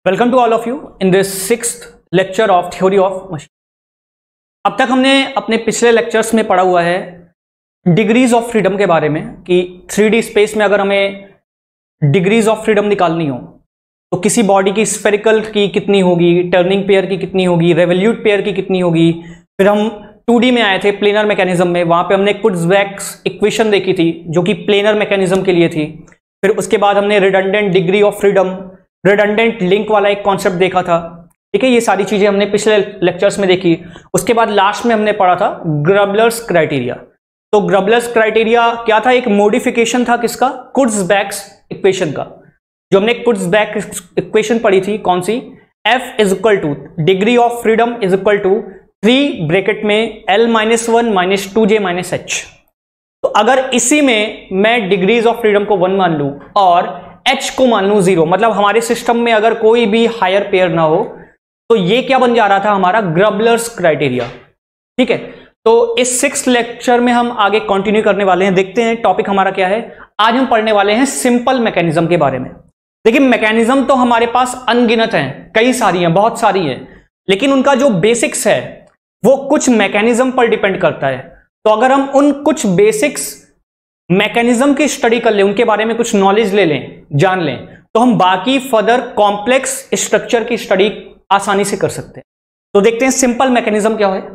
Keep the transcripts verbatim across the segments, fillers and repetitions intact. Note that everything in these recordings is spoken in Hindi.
Welcome to all of you in this sixth lecture of theory of machine. अब तक हमने अपने पिछले लेक्चर्स में पढ़ा हुआ है डिग्रीज ऑफ फ्रीडम के बारे में कि थ्री डी स्पेस में अगर हमें डिग्रीज ऑफ फ्रीडम निकालनी हो तो किसी बॉडी की स्फेरिकल की कितनी होगी, टर्निंग पेयर की कितनी होगी, रेवोल्यूट पेयर की कितनी होगी। फिर हम टू डी में आए थे प्लेनर मैकेनिज्म में, वहां पे हमने कुट्ज़बैक्स इक्वेशन देखी थी जो कि प्लेनर मैकेनिज्म के लिए थी। फिर उसके बाद हमने redundant degree of freedom, redundant link वाला एक कॉन्सेप्ट देखा था। ठीक है, ये सारी चीजें हमने पिछले लेक्चर्स में देखी। उसके बाद लास्ट में हमने पढ़ा था ग्रबलर्स क्राइटेरिया। तो ग्रबलर्स क्राइटेरिया क्या था? एक मॉडिफिकेशन था किसका? कुट्ज़बैक्स इक्वेशन का। जो हमने कुट्ज़बैक्स इक्वेशन पढ़ी थी, कौन सी? F is equal to degree of freedom is equal to three bracket में L minus one minus two J minus H. तो अगर इसी में मैं डिग्रीज ऑफ फ्रीडम को वन मान लूं और H को मान लूं जीरो, मतलब हमारे सिस्टम में अगर कोई भी हायर पेयर ना हो, तो ये क्या बन जा रहा था? हमारा ग्रबलर्स क्राइटेरिया। ठीक है, तो इस सिक्स्थ लेक्चर में हम आगे कंटिन्यू करने वाले हैं। देखते हैं टॉपिक हमारा क्या है। आज हम पढ़ने वाले हैं सिंपल मैकेनिज्म के बारे में। देखिए, मैकेनिज्म तो हमारे पास अनगिनत हैं, कई सारी हैं, बहुत सारी हैं, लेकिन उनका जो बेसिक्स है वो कुछ मैकेनिज्म पर डिपेंड करता है। तो अगर हम उन कुछ बेसिक्स मैकेनिज्म की स्टडी कर लें, उनके बारे में कुछ नॉलेज ले लें, जान लें, तो हम बाकी फर्दर कॉम्प्लेक्स स्ट्रक्चर की स्टडी आसानी से कर सकते हैं। तो देखते हैं सिंपल मैकेनिज्म क्या है।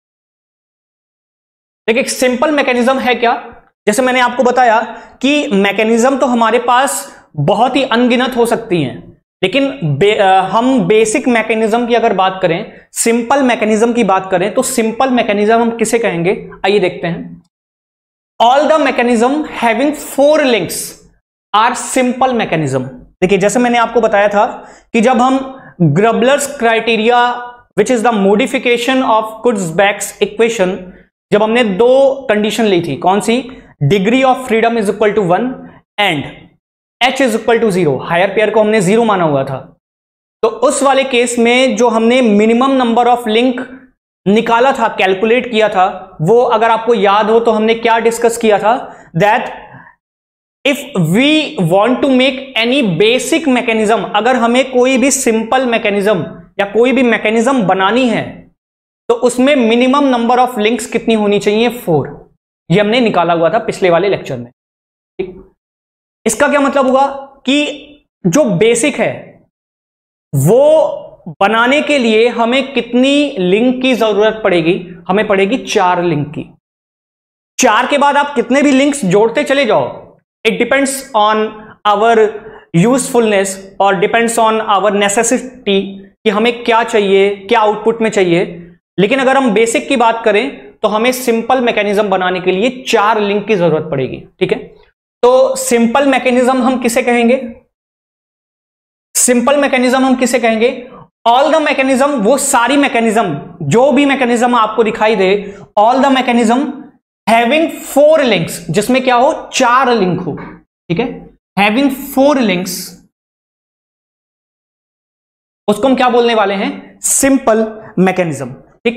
देखिए, सिंपल मैकेनिज्म है क्या? जैसे मैंने आपको बताया कि मैकेनिज्म तो हमारे पास बहुत ही अनगिनत हो सकती हैं, लेकिन बे, आ, हम बेसिक मैकेनिज्म की अगर बात करें, सिंपल मैकेनिज्म की बात करें, तो सिंपल मैकेनिज्म हम किसे कहेंगे? आइए देखते हैं। All the mechanism having four links are simple mechanism. देखिए, जैसे मैंने आपको बताया था कि जब हम Grubler's criteria which is the modification of Kutzbach's equation, जब हमने दो कंडीशन ली थी, कौन सी? Degree of freedom is equal to one and H is equal to zero, higher pair को हमने जीरो माना हुआ था। तो उस वाले केस में जो हमने मिनिमम नंबर ऑफ लिंक निकाला था, कैलकुलेट किया था, वो अगर आपको याद हो तो हमने क्या डिस्कस किया था? That if we want to make any basic mechanism, अगर हमें कोई भी सिंपल मैकेनिज्म या कोई भी मैकेनिज्म बनानी है तो उसमें मिनिमम नंबर ऑफ लिंक्स कितनी होनी चाहिए? फोर। ये हमने निकाला हुआ था पिछले वाले लेक्चर में। ठीक, इसका क्या मतलब हुआ कि जो बेसिक है वो बनाने के लिए हमें कितनी लिंक की जरूरत पड़ेगी? हमें पड़ेगी चार लिंक की। चार के बाद आप कितने भी लिंक्स जोड़ते चले जाओ, it depends on our usefulness और डिपेंड्स ऑन आवर नेसेसिटी कि हमें क्या चाहिए, क्या आउटपुट में चाहिए। लेकिन अगर हम बेसिक की बात करें तो हमें सिंपल मैकेनिज्म बनाने के लिए चार लिंक की जरूरत पड़ेगी। ठीक है, तो सिंपल मैकेनिज्म हम किसे कहेंगे? सिंपल मैकेनिज्म हम किसे कहेंगे? ऑल द मैकेनिज्म, वो सारी मैकेनिज्म, जो भी मैकेनिज्म आपको दिखाई दे, all the mechanism having four links, जिसमें क्या हो? चार लिंक हो। ठीक है, हैविंग फोर लिंक्स, उसको हम क्या बोलने वाले हैं? Simple mechanism. ठीक,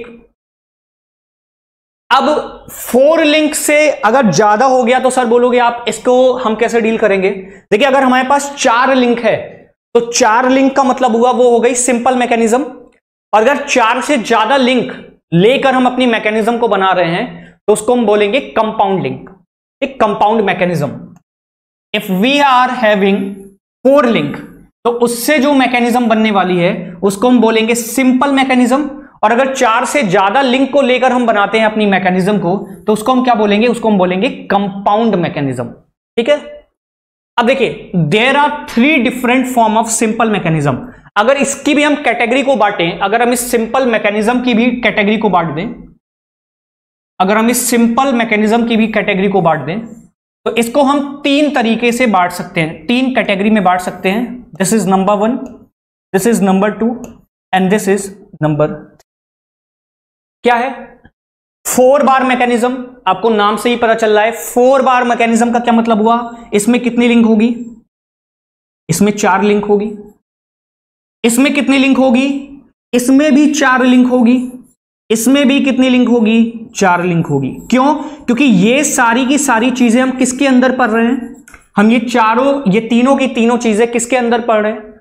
अब फोर लिंक से अगर ज्यादा हो गया तो सर बोलोगे आप, इसको हम कैसे डील करेंगे? देखिए, अगर हमारे पास चार लिंक है तो चार लिंक का मतलब हुआ वो हो गई सिंपल मैकेनिज्म। और अगर चार से ज्यादा लिंक लेकर हम अपनी मैकेनिज्म को बना रहे हैं तो उसको हम बोलेंगे कंपाउंड लिंक, एक compound mechanism. If we are having four link, तो उससे जो मैकेनिज्म बनने वाली है उसको हम बोलेंगे सिंपल मैकेनिज्म। और अगर चार से ज्यादा लिंक को लेकर हम बनाते हैं अपनी मैकेनिज्म को तो उसको हम क्या बोलेंगे? उसको हम बोलेंगे कंपाउंड मैकेनिज्म। ठीक है, अब देखिए, there are three different form of simple mechanism. अगर इसकी भी हम कैटेगरी को बांटें, अगर हम इस सिंपल मैकेनिज्म की भी कैटेगरी को बांट दें, अगर हम इस सिंपल मैकेनिज्म की भी कैटेगरी को बांट दें, तो इसको हम तीन तरीके से बांट सकते हैं, तीन कैटेगरी में बांट सकते हैं। This is number one, this is number two and this is number. क्या है? फोर बार मैकेनिज्म, आपको नाम से ही पता चल रहा है। फोर बार मैकेनिज्म का क्या मतलब हुआ? इसमें कितनी लिंक होगी? इसमें चार लिंक होगी। इसमें कितनी लिंक होगी? इसमें भी चार लिंक होगी। इसमें भी कितनी लिंक होगी? चार लिंक होगी। क्यों? क्योंकि ये सारी की सारी चीजें हम किसके अंदर पढ़ रहे हैं? हम ये चारों, ये तीनों की तीनों चीजें किसके अंदर पढ़ रहे हैं?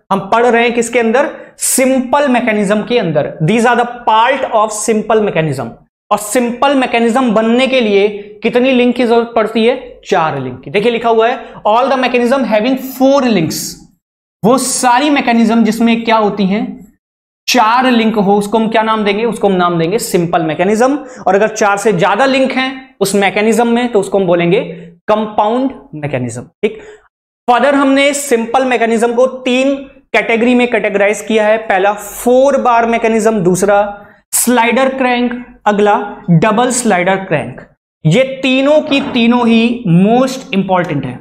हम पढ़ रहे हैं किसके अंदर? सिंपल मैकेनिज्म के अंदर। These are the part of simple mechanism. और सिंपल मैकेनिज्म बनने के लिए कितनी लिंक की जरूरत पड़ती है? चार लिंक की। देखिए लिखा हुआ है all the mechanism having four links. वो सारी मैकेनिज्म जिसमें क्या होती हैं? चार लिंक हो, उसको हम क्या नाम देंगे? उसको हम नाम देंगे सिंपल मैकेनिज्म। और अगर चार से ज्यादा लिंक हैं उस मैकेनिज्म में तो उसको हम बोलेंगे कंपाउंड मैकेनिज्म। ठीक। फर्दर हमने सिंपल मैकेनिज्म को तीन कैटेगरी में कैटेगराइज किया है। पहला फोर बार मैकेनिज्म, दूसरा स्लाइडर क्रैंक, अगला डबल स्लाइडर क्रैंक। ये तीनों की तीनों ही मोस्ट इंपॉर्टेंट है।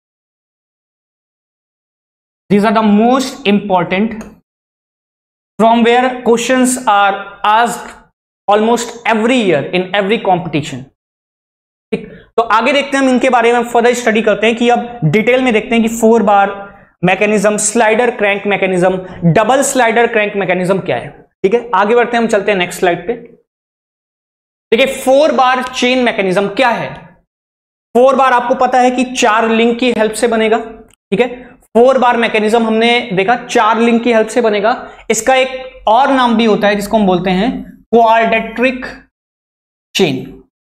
These are the most important from where questions are asked almost every year in every competition. ठीक, तो आगे देखते हैं हम इनके बारे में फर्दर स्टडी करते हैं कि अब डिटेल में देखते हैं कि four bar mechanism, slider crank mechanism, double slider crank mechanism क्या है। ठीक है, आगे बढ़ते हैं, हम चलते हैं नेक्स्ट स्लाइड पे। देखिए फोर बार चेन मैकेनिज्म क्या है। फोर बार आपको पता है कि चार लिंक की हेल्प से बनेगा। ठीक है, फोर बार मैकेनिज्म हमने देखा चार लिंक की हेल्प से बनेगा। इसका एक और नाम भी होता है जिसको हम बोलते हैं क्वाड्रेटिक चेन।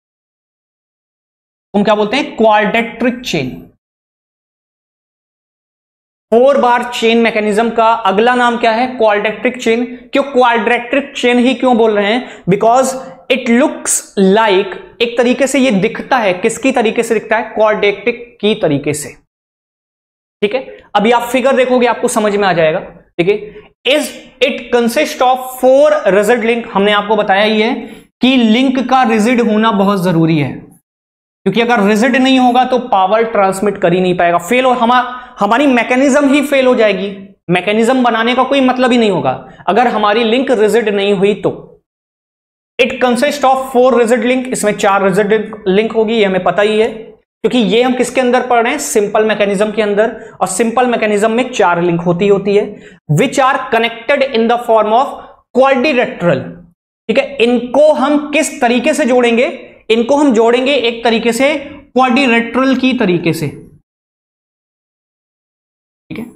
हम क्या बोलते हैं? Quadratic chain. फोर बार चेन मैकेनिज्म का अगला नाम क्या है? Quadratic chain. क्यों क्वाड्रेटिक चेन ही क्यों बोल रहे हैं? बिकॉज इट लुक्स लाइक, एक तरीके से ये दिखता है, किसकी तरीके से दिखता है? क्वाड्रेटिक की तरीके से। ठीक है, अभी आप फिगर देखोगे आपको समझ में आ जाएगा। ठीक है, is it consist of four rigid link. हमने आपको बताया ही है कि लिंक का रिजिड होना बहुत जरूरी है, क्योंकि अगर रिजिड नहीं होगा तो पावर ट्रांसमिट कर ही नहीं पाएगा, फेल हो, हम, हमारी मैकेनिज्म ही फेल हो जाएगी। मैकेनिज्म बनाने का कोई मतलब ही नहीं होगा अगर हमारी लिंक रिजिड नहीं हुई तो। It consist of four rigid link, इसमें चार रिजिड लिंक होगी, ये हमें पता ही है, क्योंकि ये हम किसके अंदर पढ़ रहे हैं? सिंपल मैकेनिज्म के अंदर। और सिंपल मैकेनिज्म में चार लिंक होती होती है, which are connected in the form of quadrilateral. ठीक है, इनको हम किस तरीके से जोड़ेंगे? इनको हम जोड़ेंगे एक तरीके से क्वाड्रिलेटरल की तरीके से। ठीक है,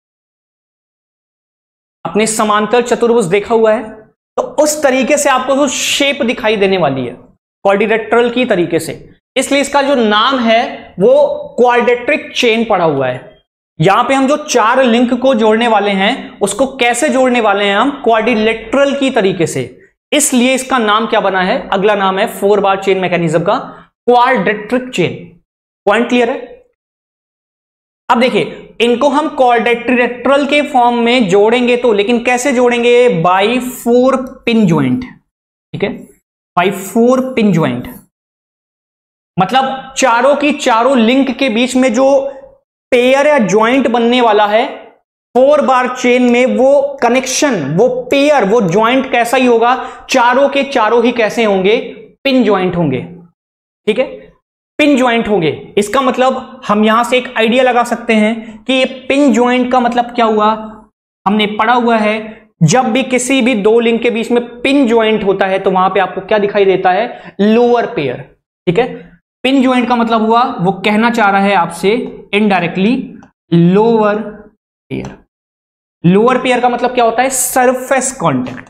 अपने समांतर चतुर्भुज देखा हुआ है, तो उस तरीके से आपको जो शेप दिखाई देने वाली है क्वाड्रिलेटरल की तरीके से, इसलिए इसका जो नाम है वो क्वाड्रेटिक चेन पड़ा हुआ है। यहां पे हम जो चार लिंक को जोड़ने वाले हैं उसको कैसे जोड़ने वाले हैं? हम क्वाड्रिलेटरल की तरीके से, इसलिए इसका नाम क्या बना है? अगला नाम है फोर बार चेन मैकेनिज्म का क्वाड्रेटिक चेन। पॉइंट क्लियर है? अब देखिए इनको हम क्वाड्रिलेटरल के फॉर्म में जोड़ेंगे तो, लेकिन कैसे जोड़ेंगे? By four pin joint. ठीक है, बाई फोर पिन ज्वाइंट, मतलब चारों की चारों लिंक के बीच में जो पेयर या ज्वाइंट बनने वाला है फोर बार चेन में, वो कनेक्शन, वो पेयर, वो ज्वाइंट कैसा ही होगा? चारों के चारों ही कैसे होंगे? पिन ज्वाइंट होंगे। ठीक है, पिन ज्वाइंट होंगे। इसका मतलब हम यहां से एक आइडिया लगा सकते हैं कि ये पिन ज्वाइंट का मतलब क्या हुआ? हमने पढ़ा हुआ है जब भी किसी भी दो लिंक के बीच में पिन ज्वाइंट होता है तो वहां पे आपको क्या दिखाई देता है? Lower pair. ठीक है, पिन ज्वाइंट का मतलब हुआ, वो कहना चाह रहा है आपसे indirectly lower pair. Lower pair का मतलब क्या होता है? Surface contact.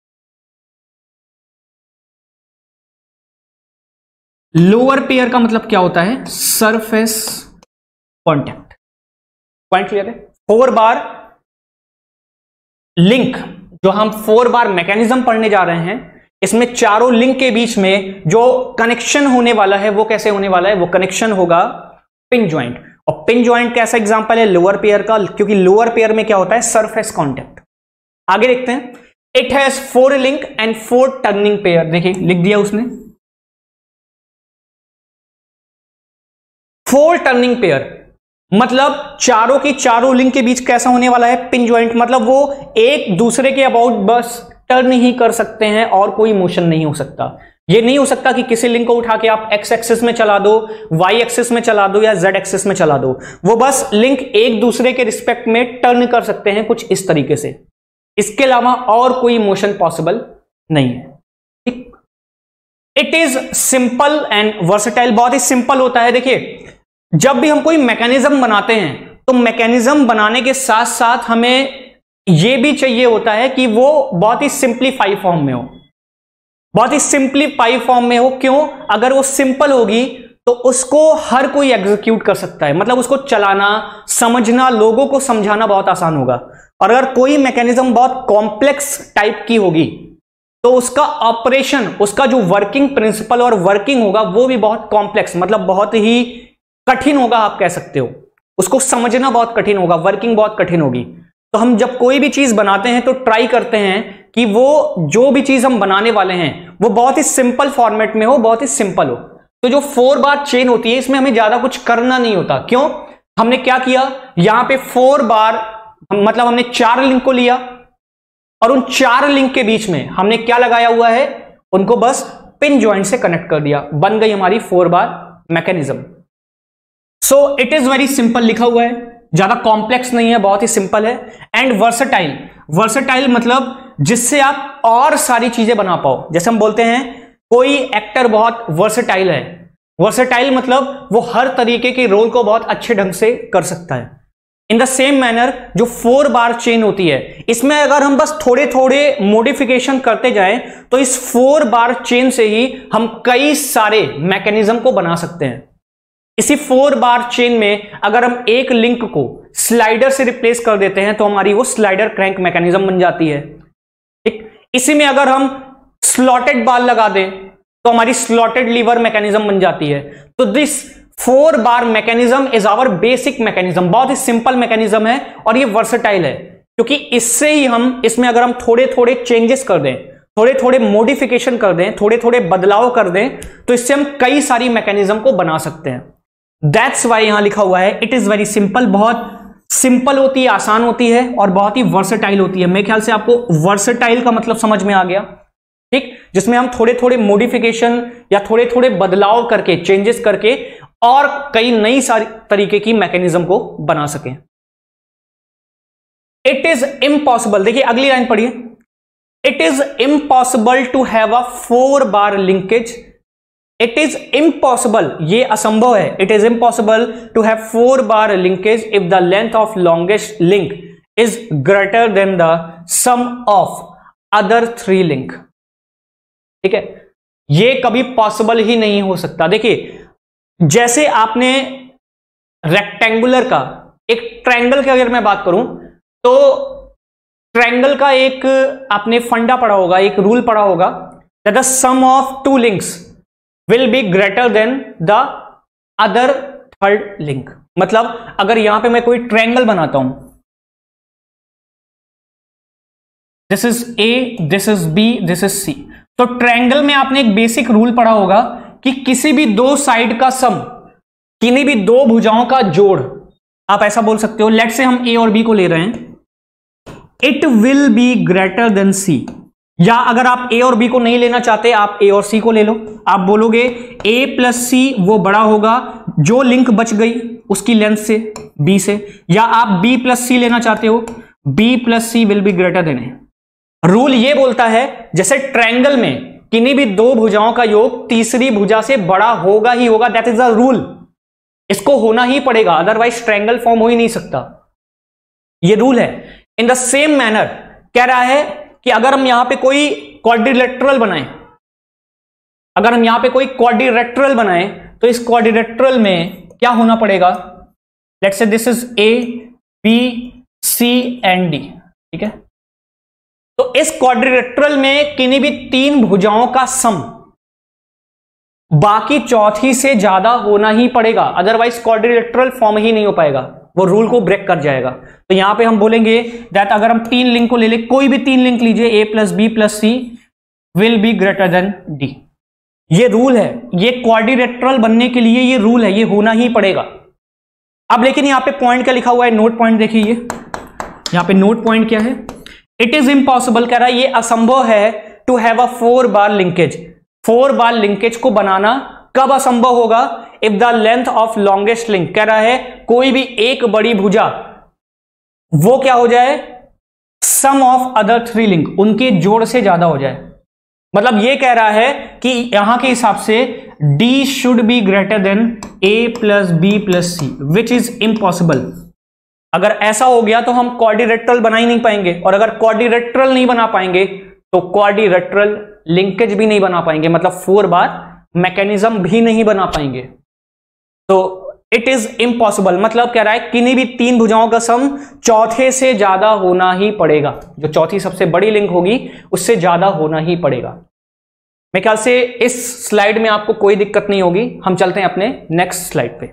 लोअर पेयर का मतलब क्या होता है? Surface contact. पॉइंट क्लियर है? फोर बार लिंक, जो हम फोर बार मैकेनिज्म पढ़ने जा रहे हैं, इसमें चारों लिंक के बीच में जो कनेक्शन होने वाला है वो कैसे होने वाला है? वो कनेक्शन होगा पिन ज्वाइंट। और पिन ज्वाइंट कैसा एग्जांपल है? लोअर पेयर का, क्योंकि लोअर पेयर में क्या होता है? Surface contact. आगे देखते हैं, it has four link and four turning pair. देखिए लिख दिया उसने, फोर टर्निंग पेयर, मतलब चारों की चारों लिंक के बीच कैसा होने वाला है? Pin joint. मतलब वो एक दूसरे के अबाउट बस टर्न ही कर सकते हैं और कोई मोशन नहीं हो सकता। ये नहीं हो सकता कि किसी लिंक को उठा के आप एक्स एक्सिस में चला दो, वाई एक्सिस में चला दो या जेड एक्सिस में चला दो। वो बस लिंक एक दूसरे के रिस्पेक्ट में टर्न कर सकते हैं कुछ इस तरीके से, इसके अलावा और कोई मोशन पॉसिबल नहीं है। ठीक, it is simple and versatile. बहुत ही सिंपल होता है। देखिए जब भी हम कोई मैकेनिज्म बनाते हैं तो मैकेनिज्म बनाने के साथ साथ हमें यह भी चाहिए होता है कि वो बहुत ही सिंप्लीफाई फॉर्म में हो, बहुत ही सिंप्लीफाई फॉर्म में हो। क्यों? अगर वो सिंपल होगी तो उसको हर कोई एग्जीक्यूट कर सकता है, मतलब उसको चलाना, समझना, लोगों को समझाना बहुत आसान होगा। और अगर कोई मैकेनिज्म बहुत कॉम्प्लेक्स टाइप की होगी तो उसका ऑपरेशन, उसका जो वर्किंग प्रिंसिपल और वर्किंग होगा वो भी बहुत कॉम्प्लेक्स, मतलब बहुत ही कठिन होगा, आप कह सकते हो। उसको समझना बहुत कठिन होगा, वर्किंग बहुत कठिन होगी। तो हम जब कोई भी चीज बनाते हैं तो ट्राई करते हैं कि वो जो भी चीज हम बनाने वाले हैं वो बहुत ही सिंपल फॉर्मेट में हो, बहुत ही सिंपल हो। तो जो फोर बार चेन होती है इसमें हमें ज्यादा कुछ करना नहीं होता। क्यों? हमने क्या किया, यहां पे फोर बार, मतलब हमने चार लिंक को लिया और उन चार लिंक के बीच में हमने क्या लगाया हुआ है, उनको बस पिन जॉइंट से कनेक्ट कर दिया, बन गई हमारी four bar mechanism. So it is very simple लिखा हुआ है, ज्यादा कॉम्प्लेक्स नहीं है, बहुत ही सिंपल है। एंड वर्सेटाइल, वर्सेटाइल मतलब जिससे आप और सारी चीजें बना पाओ। जैसे हम बोलते हैं कोई एक्टर बहुत वर्सेटाइल है, वर्सेटाइल मतलब वो हर तरीके के रोल को बहुत अच्छे ढंग से कर सकता है। इन द सेम मैनर जो फोर बार चेन होती है, इसमें अगर हम बस थोड़े थोड़े मॉडिफिकेशन करते जाएं तो इस फोर बार चेन से ही हम कई सारे मैकेनिज्म को बना सकते हैं। इसी फोर बार चेन में अगर हम एक लिंक को स्लाइडर से रिप्लेस कर देते हैं तो हमारी वो स्लाइडर क्रैंक मैकेनिज्म बन जाती है। ठीक, इसी में अगर हम स्लॉटेड बार लगा दें तो हमारी स्लॉटेड लीवर मैकेनिज्म बन जाती है। तो this four bar mechanism is our basic mechanism, बहुत ही सिंपल मैकेनिज्म है और ये वर्सेटाइल है, क्योंकि इससे ही हम, इसमें अगर हम थोड़े थोड़े चेंजेस कर दें, थोड़े थोड़े मॉडिफिकेशन कर दें, थोड़े थोड़े बदलाव कर दें, तो इससे हम कई सारी मैकेनिज्म को बना सकते हैं। दैट्स वाई यहां लिखा हुआ है इट इज वेरी सिंपल, बहुत सिंपल होती है, आसान होती है और बहुत ही वर्सेटाइल होती है। मेरे ख्याल से आपको वर्सेटाइल का मतलब समझ में आ गया। ठीक, जिसमें हम थोड़े थोड़े मॉडिफिकेशन या थोड़े थोड़े बदलाव करके, चेंजेस करके और कई नई सारी तरीके की मैकेनिज्म को बना सकें। इट इज इम्पॉसिबल, देखिए अगली लाइन पढ़िए, it is impossible to have a four bar linkage. It is impossible, ये असंभव है, it is impossible to have four bar linkage if the length of longest link is greater than the sum of other three link. ठीक है, ये कभी पॉसिबल ही नहीं हो सकता। देखिए जैसे आपने रेक्टेंगुलर का, एक ट्रायंगल की अगर मैं बात करूं तो ट्रायंगल का एक आपने फंडा पढ़ा होगा, एक रूल पढ़ा होगा, that the sum of two links will be greater than the other third link. मतलब अगर यहां पे मैं कोई ट्रायंगल बनाता हूं, this is A, this is B, this is C, तो ट्रायंगल में आपने एक बेसिक रूल पढ़ा होगा कि किसी भी दो साइड का सम, किन्हीं भी दो भुजाओं का जोड़, आप ऐसा बोल सकते हो, लेट से हम ए और बी को ले रहे हैं, it will be greater than C. या अगर आप ए और बी को नहीं लेना चाहते, आप ए और सी को ले लो, आप बोलोगे ए प्लस सी वो बड़ा होगा जो लिंक बच गई उसकी लेंथ से, बी से। या आप बी प्लस सी लेना चाहते हो, B plus C will be greater than A. Rule ये बोलता है जैसे ट्रायंगल में किन्हीं भी दो भुजाओं का योग तीसरी भुजा से बड़ा होगा ही होगा, दैट इज द रूल, इसको होना ही पड़ेगा, अदरवाइज ट्रायंगल फॉर्म हो ही नहीं सकता, ये रूल है। इन द सेम मैनर कह रहा है कि अगर हम यहां पे कोई क्वाड्रिलेटरल बनाएं, अगर हम यहां पे कोई क्वाड्रिलेटरल बनाएं तो इस क्वाड्रिलेटरल में क्या होना पड़ेगा, let's say this is A, B, C and D. ठीक है, तो इस क्वाड्रिलेटरल में किन्हीं भी तीन भुजाओं का सम बाकी चौथी से ज्यादा होना ही पड़ेगा, अदरवाइज क्वाड्रिलेटरल फॉर्म ही नहीं हो पाएगा, वो रूल को ब्रेक कर जाएगा। तो यहां पे हम बोलेंगे दैट अगर हम तीन लिंक को ले ले, कोई भी तीन लिंक लीजिए, A plus B plus C will be greater than D, ये रूल है, ये क्वाड्रिलेटरल बनने के लिए ये रूल है, ये होना ही पड़ेगा। अब लेकिन यहां पे पॉइंट क्या लिखा हुआ है, नोट पॉइंट देखिए, ये यहां पे नोट पॉइंट क्या है, इट इज इम्पॉसिबल, कह रहा है ये असंभव है to have a four bar linkage. Four bar linkage को बनाना कब असंभव होगा, if the length of longest link, कह रहा है कोई भी एक बड़ी भुजा वो क्या हो जाए, sum of other three link, उनके जोड़ से ज्यादा हो जाए। मतलब ये कह रहा है कि यहां के हिसाब से D should be greater than A plus B plus C, which is impossible. अगर ऐसा हो गया तो हम क्वाड्रिलेटरल बना ही नहीं पाएंगे, और अगर क्वाड्रिलेटरल नहीं बना पाएंगे तो क्वाड्रिलेटरल लिंकेज भी नहीं बना पाएंगे, मतलब फोर बार मैकेनिज्म भी नहीं बना पाएंगे। तो इट इज इम्पॉसिबल, मतलब कह रहा है किन्हीं भी तीन भुजाओं का सम चौथे से ज्यादा होना ही पड़ेगा, जो चौथी सबसे बड़ी लिंक होगी उससे ज्यादा होना ही पड़ेगा। मेरे ख्याल से इस स्लाइड में आपको कोई दिक्कत नहीं होगी। हम चलते हैं अपने नेक्स्ट स्लाइड पे,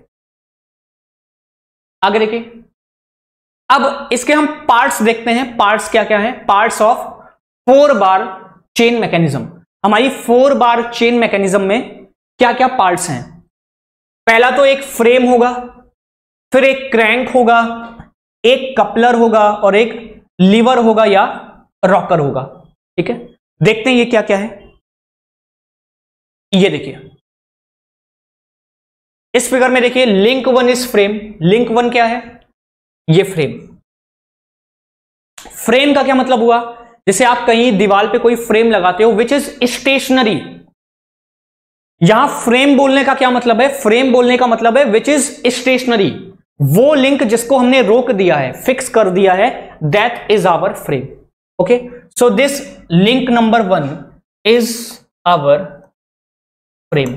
आगे देखिए। अब इसके हम पार्ट्स देखते हैं। पार्ट्स क्या क्या है? Parts of four bar chain mechanism. हमारी फोर बार चेन मैकेनिज्म में क्या क्या पार्ट्स हैं? पहला तो एक फ्रेम होगा, फिर एक क्रैंक होगा, एक कपलर होगा और एक लीवर होगा या रॉकर होगा। ठीक है, देखते हैं ये क्या क्या है। ये देखिए इस फिगर में, देखिए link one is frame. Link one क्या है? ये फ्रेम। फ्रेम का क्या मतलब हुआ? जैसे आप कहीं दीवार पे कोई फ्रेम लगाते हो विच इज स्टेशनरी। यहां फ्रेम बोलने का क्या मतलब है? फ्रेम बोलने का मतलब है विच इज स्टेशनरी। वो लिंक जिसको हमने रोक दिया है, फिक्स कर दिया है, that is our frame. Okay, so this link number one is our frame.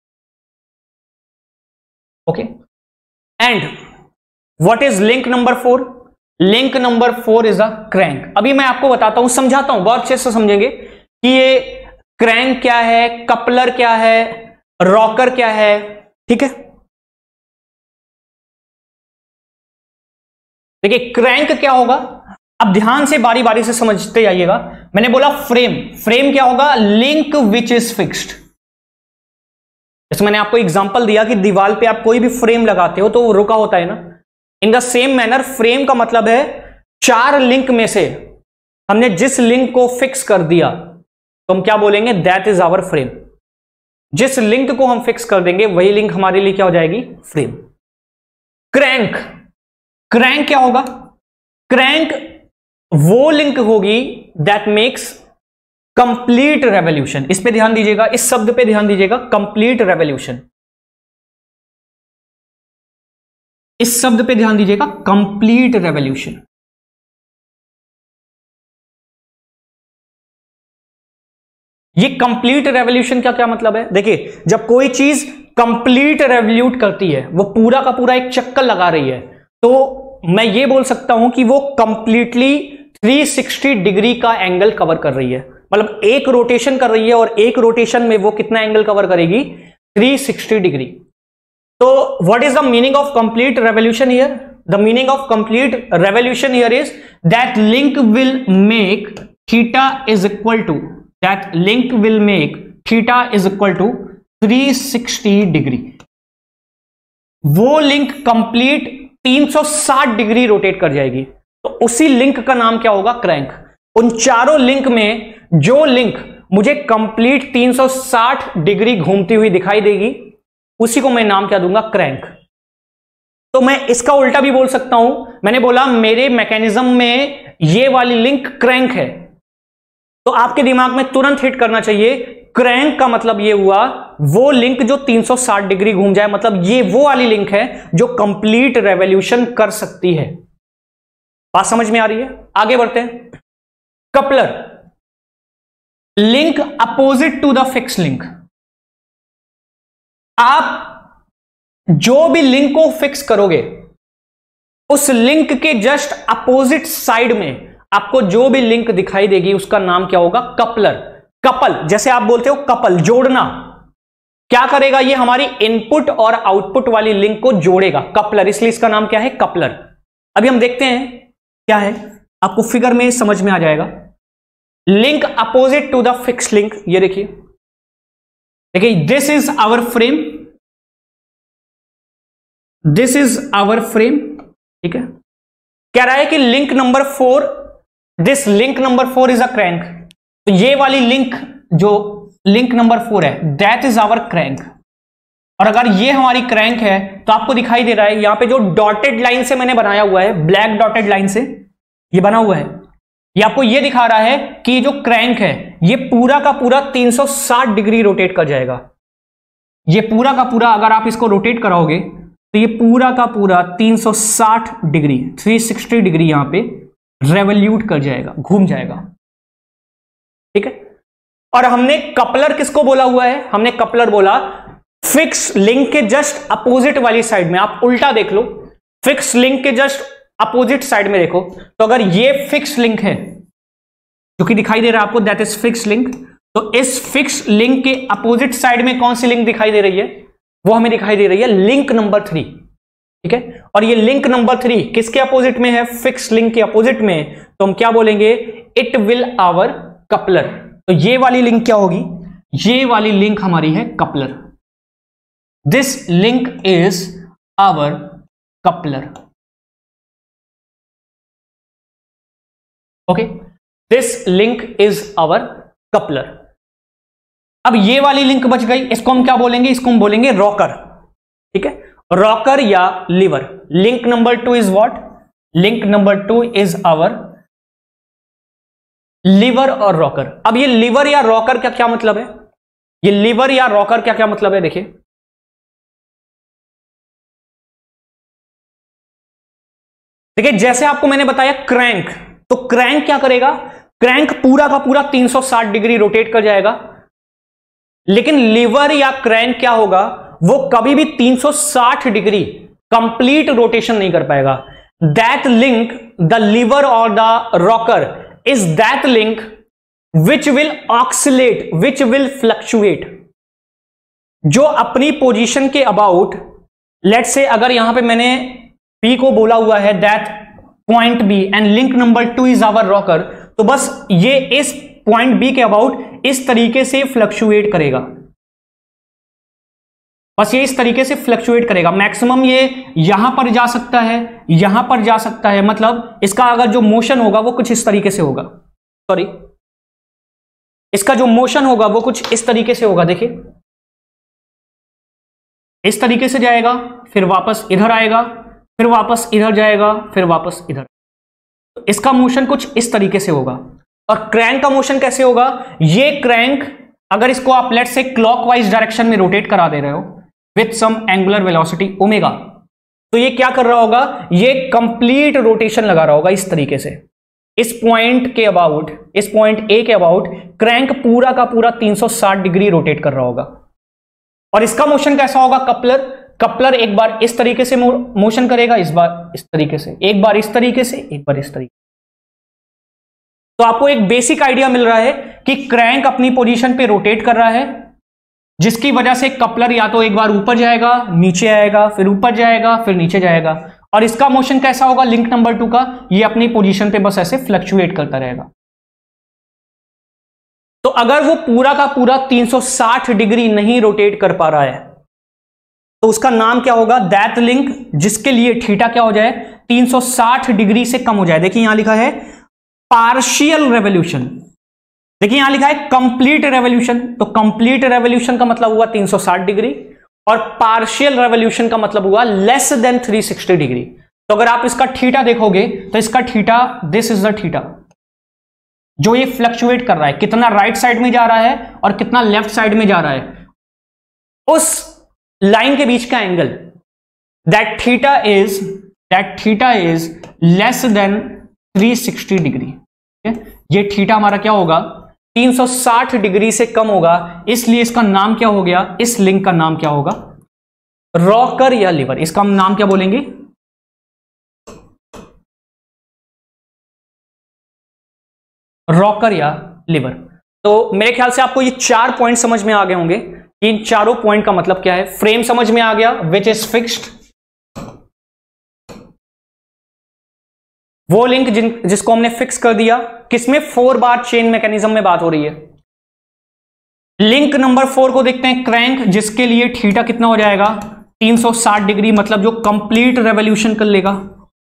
Okay, and what is link number four? Link number four is a crank. अभी मैं आपको बताता हूं, समझाता हूं, बहुत अच्छे से समझेंगे कि ये क्रैंक क्या है, कपलर क्या है, रॉकर क्या है। ठीक है, देखिए क्रैंक क्या होगा, अब ध्यान से बारी बारी से समझते जाइएगा। मैंने बोला फ्रेम। फ्रेम क्या होगा? Link which is fixed. जैसे मैंने आपको एग्जांपल दिया कि दीवार पे आप कोई भी फ्रेम लगाते हो तो वो रुका होता है ना। In the same manner frame का मतलब है चार लिंक में से हमने जिस लिंक को फिक्स कर दिया तो हम क्या बोलेंगे? That is our frame. जिस लिंक को हम फिक्स कर देंगे वही लिंक हमारे लिए क्या हो जाएगी? फ्रेम। क्रैंक। क्रैंक क्या होगा? क्रैंक वो लिंक होगी दैट मेक्स कंप्लीट रेवोल्यूशन। इस पे ध्यान दीजिएगा, इस शब्द पे ध्यान दीजिएगा, कंप्लीट रेवोल्यूशन। इस शब्द पे ध्यान दीजिएगा, कंप्लीट रेवोल्यूशन। ये कंप्लीट रेवोल्यूशन का क्या मतलब है? देखिए जब कोई चीज कंप्लीट रेवोल्यूट करती है, वो पूरा का पूरा एक चक्कर लगा रही है, तो मैं ये बोल सकता हूं कि वो कंप्लीटली थ्री सिक्सटी डिग्री का एंगल कवर कर रही है। मतलब एक रोटेशन कर रही है और एक रोटेशन में वो कितना एंगल कवर करेगी? Three sixty degree. तो what is the meaning of complete revolution here? The meaning of complete revolution here is that link will make theta is equal to that link will make theta is equal to three sixty degree. वो लिंक कंप्लीट तीन सौ साठ डिग्री रोटेट कर जाएगी, तो उसी लिंक का नाम क्या होगा? क्रैंक। उन चारों लिंक में जो लिंक मुझे कंप्लीट तीन सौ साठ डिग्री घूमती हुई दिखाई देगी उसी को मैं नाम क्या दूंगा? क्रैंक। तो मैं इसका उल्टा भी बोल सकता हूं। मैंने बोला मेरे मैकेनिज्म में ये वाली लिंक क्रैंक है, तो आपके दिमाग में तुरंत हिट करना चाहिए क्रैंक का मतलब ये हुआ वो लिंक जो तीन सौ साठ डिग्री घूम जाए, मतलब ये वो वाली लिंक है जो कंप्लीट रेवोल्यूशन कर सकती है। बात समझ में आ रही है? आगे बढ़ते हैं। Coupler, link opposite to the fix link. आप जो भी लिंक को फिक्स करोगे उस लिंक के जस्ट अपोजिट साइड में आपको जो भी लिंक दिखाई देगी उसका नाम क्या होगा? कपलर। कपल, जैसे आप बोलते हो कपल, जोड़ना। क्या करेगा? ये हमारी इनपुट और आउटपुट वाली लिंक को जोड़ेगा, कपलर, इसलिए इसका नाम क्या है? कपलर। अभी हम देखते हैं क्या है, आपको फिगर में समझ में आ जाएगा। Link opposite to the fix link, ये देखिए देखिए this is our frame, this is our frame. ठीक है, कह रहा है कि link number four, this link number four is a crank. तो ये वाली लिंक जो लिंक नंबर फोर है दैट इज आवर क्रैंक। और अगर ये हमारी क्रैंक है तो आपको दिखाई दे रहा है यहां पे जो डॉटेड लाइन से मैंने बनाया हुआ है, ब्लैक डॉटेड लाइन से ये बना हुआ है, ये आपको ये दिखा रहा है कि जो क्रैंक है ये पूरा का पूरा तीन सौ साठ डिग्री रोटेट कर जाएगा। ये पूरा का पूरा अगर आप इसको रोटेट कराओगे तो ये पूरा का पूरा तीन सौ साठ डिग्री तीन सौ साठ डिग्री यहां पे रेवोल्यूट कर जाएगा, घूम जाएगा। ठीक है, और हमने कपलर किसको बोला हुआ है? हमने कपलर बोला फिक्स लिंक के जस्ट अपोजिट वाली साइड में। आप उल्टा देख लो, फिक्स लिंक के जस्ट अपोजिट साइड में देखो, तो अगर ये फिक्स लिंक है जो कि दिखाई दे रहा है आपको, दैट इज फिक्स लिंक, तो इस फिक्स लिंक के अपोजिट साइड में कौन सी लिंक दिखाई दे रही है? वो हमें दिखाई दे रही है लिंक नंबर थ्री। ठीक है, और ये लिंक नंबर थ्री किसके अपोजिट में है? फिक्स लिंक के अपोजिट में, तो हम क्या बोलेंगे? It will our coupler. तो ये वाली लिंक क्या होगी? ये वाली लिंक हमारी है coupler. This link is our coupler. Okay, this link is our coupler. अब ये वाली लिंक बच गई, इसको हम क्या बोलेंगे? इसको हम बोलेंगे रॉकर। ठीक है, रॉकर या lever. Link number two is what? Link number two is our lever और रॉकर। अब ये लीवर या रॉकर का क्या मतलब है? ये लीवर या रॉकर क्या क्या मतलब है? देखिए, देखिए जैसे आपको मैंने बताया क्रैंक, तो क्रैंक क्या करेगा? क्रैंक पूरा का पूरा तीन सौ साठ डिग्री रोटेट कर जाएगा, लेकिन लीवर या क्रैंक क्या होगा? वो कभी भी तीन सौ साठ डिग्री कंप्लीट रोटेशन नहीं कर पाएगा। दैट लिंक, द लीवर और the rocker is that link which will oscillate, which will fluctuate, जो अपनी पोजीशन के अबाउट, लेट से अगर यहां पे मैंने P को बोला हुआ है that point B and link number two is our rocker, तो बस ये इस पॉइंट B के अबाउट इस तरीके से फ्लक्चुएट करेगा, बस ये इस तरीके से फ्लक्चुएट करेगा। मैक्सिमम ये यहां पर जा सकता है, यहां पर जा सकता है, मतलब इसका अगर जो मोशन होगा वो कुछ इस तरीके से होगा, सॉरी इसका जो मोशन होगा वो कुछ इस तरीके से होगा। देखिए इस तरीके से जाएगा, फिर वापस इधर आएगा, फिर वापस इधर जाएगा, फिर वापस इधर। तो इसका मोशन कुछ इस तरीके से होगा। और क्रैंक का मोशन कैसे होगा? ये क्रैंक अगर इसको आप लेट से क्लॉकवाइज डायरेक्शन में रोटेट करा दे रहे हो with some angular velocity omega, तो ये क्या कर रहा होगा? ये कंप्लीट रोटेशन लगा रहा होगा इस तरीके से, इस पॉइंट के अबाउट, इस पॉइंट ए के अबाउट क्रैंक पूरा का पूरा तीन सौ साठ डिग्री रोटेट कर रहा होगा। और इसका मोशन कैसा होगा? कपलर, कपलर एक बार इस तरीके से मोशन करेगा, इस बार इस तरीके से, एक बार इस तरीके से, एक बार इस तरीके। तो आपको एक बेसिक आइडिया मिल रहा है कि क्रैंक अपनी पोजीशन पे रोटेट कर रहा है, जिसकी वजह से कपलर या तो एक बार ऊपर जाएगा, नीचे आएगा, फिर ऊपर जाएगा, फिर नीचे जाएगा। और इसका मोशन कैसा होगा लिंक नंबर टू का? ये अपनी पोजीशन पे बस ऐसे फ्लक्चुएट करता रहेगा। तो अगर वो पूरा का पूरा तीन सौ साठ डिग्री नहीं रोटेट कर पा रहा है तो उसका नाम क्या होगा? दैट लिंक जिसके लिए थीटा क्या हो जाए? तीन सौ साठ डिग्री से कम हो जाए। देखिए यहां लिखा है पार्शियल रेवोल्यूशन, देखिए यहां लिखा है कंप्लीट रेवोल्यूशन, तो कंप्लीट रेवोल्यूशन का मतलब हुआ तीन सौ साठ डिग्री और पार्शियल रेवोल्यूशन का मतलब हुआ लेस देन तीन सौ साठ डिग्री। तो अगर आप इसका थीटा देखोगे तो इसका theta, this is the theta जो ये फ्लक्चुएट कर रहा है, कितना राइट साइड में जा रहा है और कितना लेफ्ट साइड में जा रहा है, उस लाइन के बीच का angle, that theta is that theta is less than तीन सौ साठ डिग्री। ये थीटा हमारा क्या होगा? तीन सौ साठ डिग्री से कम होगा, इसलिए इसका नाम क्या हो गया? इस लिंक का नाम क्या होगा? रॉकर या लीवर। इसका हम नाम क्या बोलेंगे? रॉकर या लीवर। तो मेरे ख्याल से आपको ये चार पॉइंट समझ में आ गए होंगे। इन चारों पॉइंट का मतलब क्या है? फ्रेम समझ में आ गया, विच इज फिक्स्ड, वो लिंक जिन जिसको हमने फिक्स कर दिया, किसमें? फोर बार चेन मैकेनिज्म में बात हो रही है। लिंक नंबर फोर को देखते हैं, क्रैंक, जिसके लिए थीटा कितना हो जाएगा? तीन सौ साठ डिग्री, मतलब जो कंप्लीट रेवोल्यूशन कर लेगा।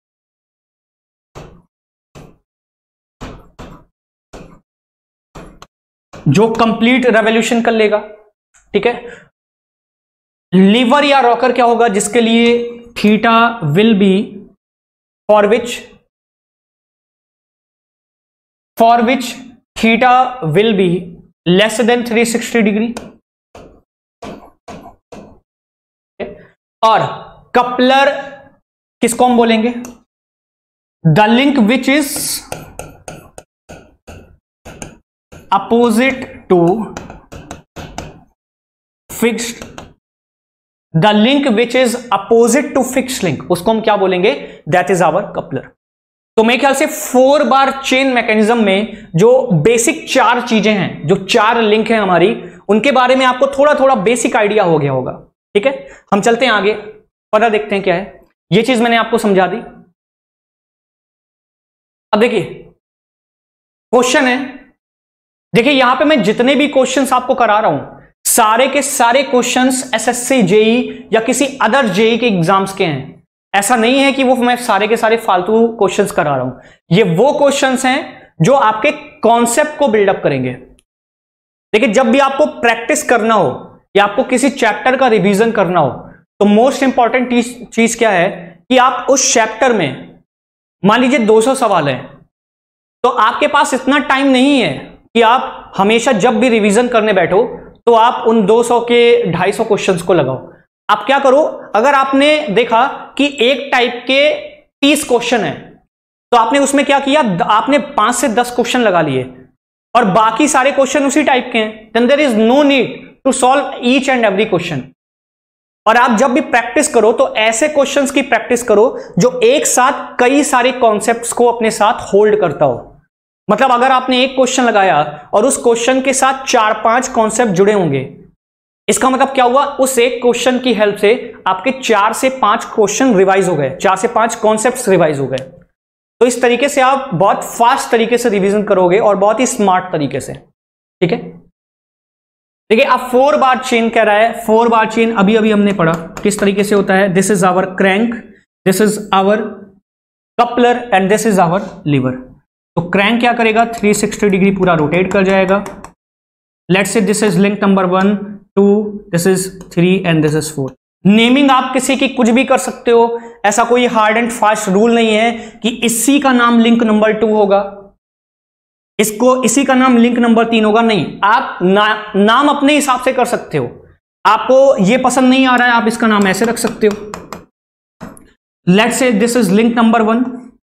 जो कंप्लीट रेवोल्यूशन कर लेगा, ठीक है। लीवर या रॉकर क्या होगा? जिसके लिए theta will be for which for which theta will be less than three sixty degree. और कपलर किसको हम बोलेंगे? The link which is opposite to fixed, the link which is opposite to fixed link, उसको हम क्या बोलेंगे? That is our coupler. तो मेरे ख्याल से फोर बार चेन मैकेनिज्म में जो बेसिक चार चीजें हैं, जो चार लिंक हैं हमारी, उनके बारे में आपको थोड़ा थोड़ा बेसिक आइडिया हो गया होगा। ठीक है, हम चलते हैं आगे, पता देखते हैं क्या है। ये चीज मैंने आपको समझा दी। अब देखिए क्वेश्चन है, देखिए यहां पे मैं जितने भी क्वेश्चंस आपको करा रहा हूं, सारे के सारे क्वेश्चंस एसएससी जेई या किसी अदर जेई के एग्जाम्स के हैं। ऐसा नहीं है कि वो मैं सारे के सारे फालतू क्वेश्चंस करा रहा हूं। ये वो क्वेश्चंस हैं जो आपके कॉन्सेप्ट को बिल्डअप करेंगे। देखिए जब भी आपको प्रैक्टिस करना हो या आपको किसी चैप्टर का रिवीजन करना हो, तो मोस्ट इंपॉर्टेंट चीज क्या है कि आप उस चैप्टर में, मान लीजिए दो सौ सवाल है, तो आपके पास इतना टाइम नहीं है कि आप हमेशा जब भी रिवीजन करने बैठो तो आप उन दो सौ के ढाई सौ क्वेश्चंस को लगाओ। आप क्या करो, अगर आपने देखा कि एक टाइप के तीस क्वेश्चन है, तो आपने उसमें क्या किया, आपने पांच से दस क्वेश्चन लगा लिए और बाकी सारे क्वेश्चन उसी टाइप के हैं, then there is no need to solve each and every question. और आप जब भी प्रैक्टिस करो तो ऐसे क्वेश्चंस की प्रैक्टिस करो जो एक साथ कई सारे कॉन्सेप्ट्स को अपने साथ होल्ड करता हो। मतलब अगर आपने एक क्वेश्चन लगाया और उस क्वेश्चन के साथ चार पांच कॉन्सेप्ट जुड़े होंगे, इसका मतलब क्या हुआ, उस एक क्वेश्चन की हेल्प से आपके चार से पांच क्वेश्चन रिवाइज हो गए, चार से पांच कॉन्सेप्ट्स रिवाइज हो गए। तो इस तरीके से आप बहुत फास्ट तरीके से रिवीजन करोगे और बहुत ही स्मार्ट तरीके से। ठीक है, देखिए अब फोर बार चेन कह रहा है। फोर बार चेन अभी अभी हमने पढ़ा किस तरीके से होता है। This is our crank, this is our coupler and this is our lever. तो क्रैंक क्या करेगा, थ्री सिक्सटी डिग्री पूरा रोटेट कर जाएगा। Let's say this is link number one, two, this is three and this is four. Naming आप किसी की कुछ भी कर सकते हो, ऐसा कोई हार्ड एंड फास्ट रूल नहीं है कि इसी का नाम लिंक नंबर टू होगा, इसको इसी का नाम लिंक नंबर तीन होगा। नहीं, आप ना, नाम अपने हिसाब से कर सकते हो। आपको ये पसंद नहीं आ रहा है, आप इसका नाम ऐसे रख सकते हो। Let's say this is link number one,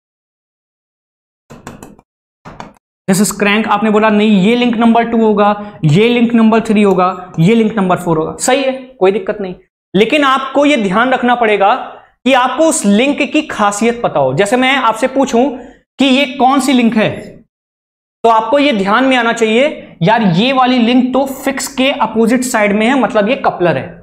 this is crank. आपने बोला नहीं ये लिंक नंबर टू होगा, ये लिंक नंबर थ्री होगा, ये लिंक नंबर फोर होगा। सही है, कोई दिक्कत नहीं। लेकिन आपको यह ध्यान रखना पड़ेगा कि आपको उस लिंक की खासियत पता हो। जैसे मैं आपसे पूछूं कि ये कौन सी लिंक है, तो आपको यह ध्यान में आना चाहिए यार ये वाली लिंक तो फिक्स के अपोजिट साइड में है, मतलब ये कपलर है।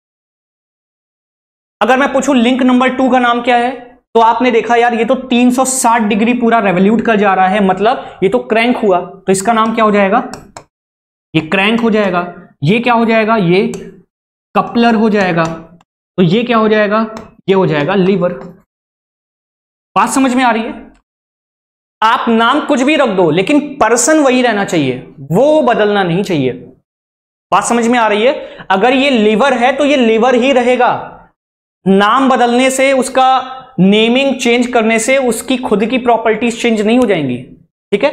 अगर मैं पूछूं लिंक नंबर टू का नाम क्या है, तो आपने देखा यार ये तो तीन सौ साठ डिग्री पूरा रेवोल्यूट कर जा रहा है, मतलब ये तो क्रैंक हुआ, तो इसका नाम क्या हो जाएगा, ये क्रैंक हो जाएगा। ये क्या हो जाएगा, ये कपलर हो जाएगा। तो ये क्या हो जाएगा, ये हो जाएगा लीवर। बात समझ में आ रही है? आप नाम कुछ भी रख दो लेकिन पर्सन वही रहना चाहिए, वो बदलना नहीं चाहिए। बात समझ में आ रही है? अगर ये लीवर है तो ये लीवर ही रहेगा। नाम बदलने से, उसका नेमिंग चेंज करने से उसकी खुद की प्रॉपर्टीज चेंज नहीं हो जाएंगी। ठीक है,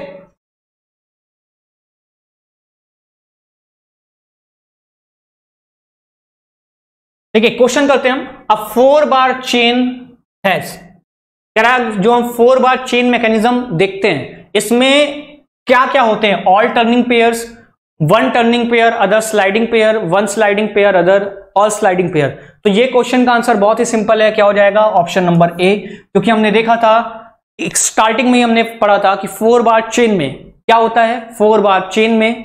देखिए क्वेश्चन करते हैं हम। A four bar chain has, कह रहा है जो हम फोर बार चेन मैकेनिज्म देखते हैं इसमें क्या क्या होते हैं, all turning pairs, one turning pair, other sliding pair, one sliding pair, other all sliding pair. तो ये क्वेश्चन का आंसर बहुत ही सिंपल है, क्या हो जाएगा, ऑप्शन नंबर ए। क्योंकि हमने देखा था स्टार्टिंग में ही हमने पढ़ा था कि फोर बार चेन में क्या होता है, फोर बार चेन में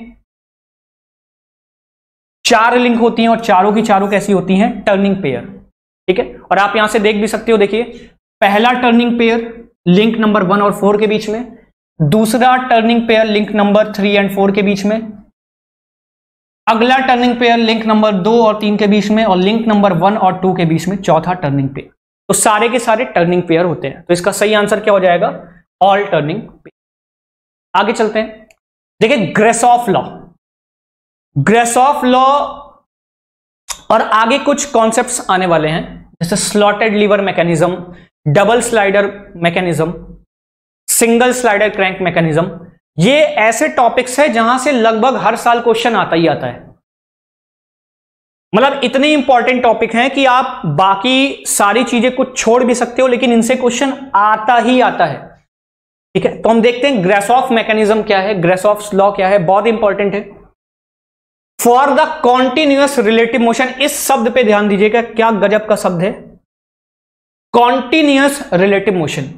चार लिंक होती हैं और चारों की चारों कैसी होती हैं, टर्निंग पेयर। ठीक है, और आप यहां से देख भी सकते हो, देखिए पहला turning pair link number one और फोर के बीच में, दूसरा turning pair link number three and four के बीच में, अगला टर्निंग पेयर लिंक नंबर दो और तीन के बीच में, और लिंक नंबर वन और टू के बीच में चौथा टर्निंग पेयर। तो सारे के सारे टर्निंग पेयर होते हैं। तो इसका सही आंसर क्या हो जाएगा, ऑल टर्निंग पेयर। आगे चलते हैं, देखिए ग्रेसॉफ लॉ, ग्रेसॉफ लॉ और आगे कुछ कॉन्सेप्ट्स आने वाले हैं, जैसे slotted lever mechanism, double slider mechanism, single slider crank mechanism. ये ऐसे टॉपिक्स है जहां से लगभग हर साल क्वेश्चन आता ही आता है। मतलब इतने इंपॉर्टेंट टॉपिक हैं कि आप बाकी सारी चीजें कुछ छोड़ भी सकते हो, लेकिन इनसे क्वेश्चन आता ही आता है। ठीक है, तो हम देखते हैं ग्रासॉफ मैकेनिज्म क्या है, ग्रासॉफ्स लॉ क्या है, बहुत इंपॉर्टेंट है। For the continuous relative motion, इस शब्द पे ध्यान दीजिएगा, क्या गजब का शब्द है, कॉन्टिन्यूअस रिलेटिव मोशन।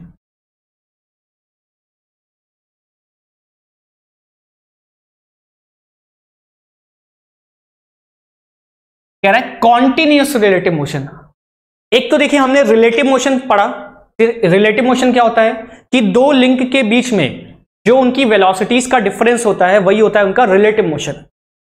कह रहा है कॉन्टिन्यूअस रिलेटिव मोशन। एक तो देखिए हमने रिलेटिव मोशन पढ़ा, रिलेटिव मोशन क्या होता है कि दो लिंक के बीच में जो उनकी वेलोसिटीज का डिफरेंस होता है वही होता है उनका रिलेटिव मोशन।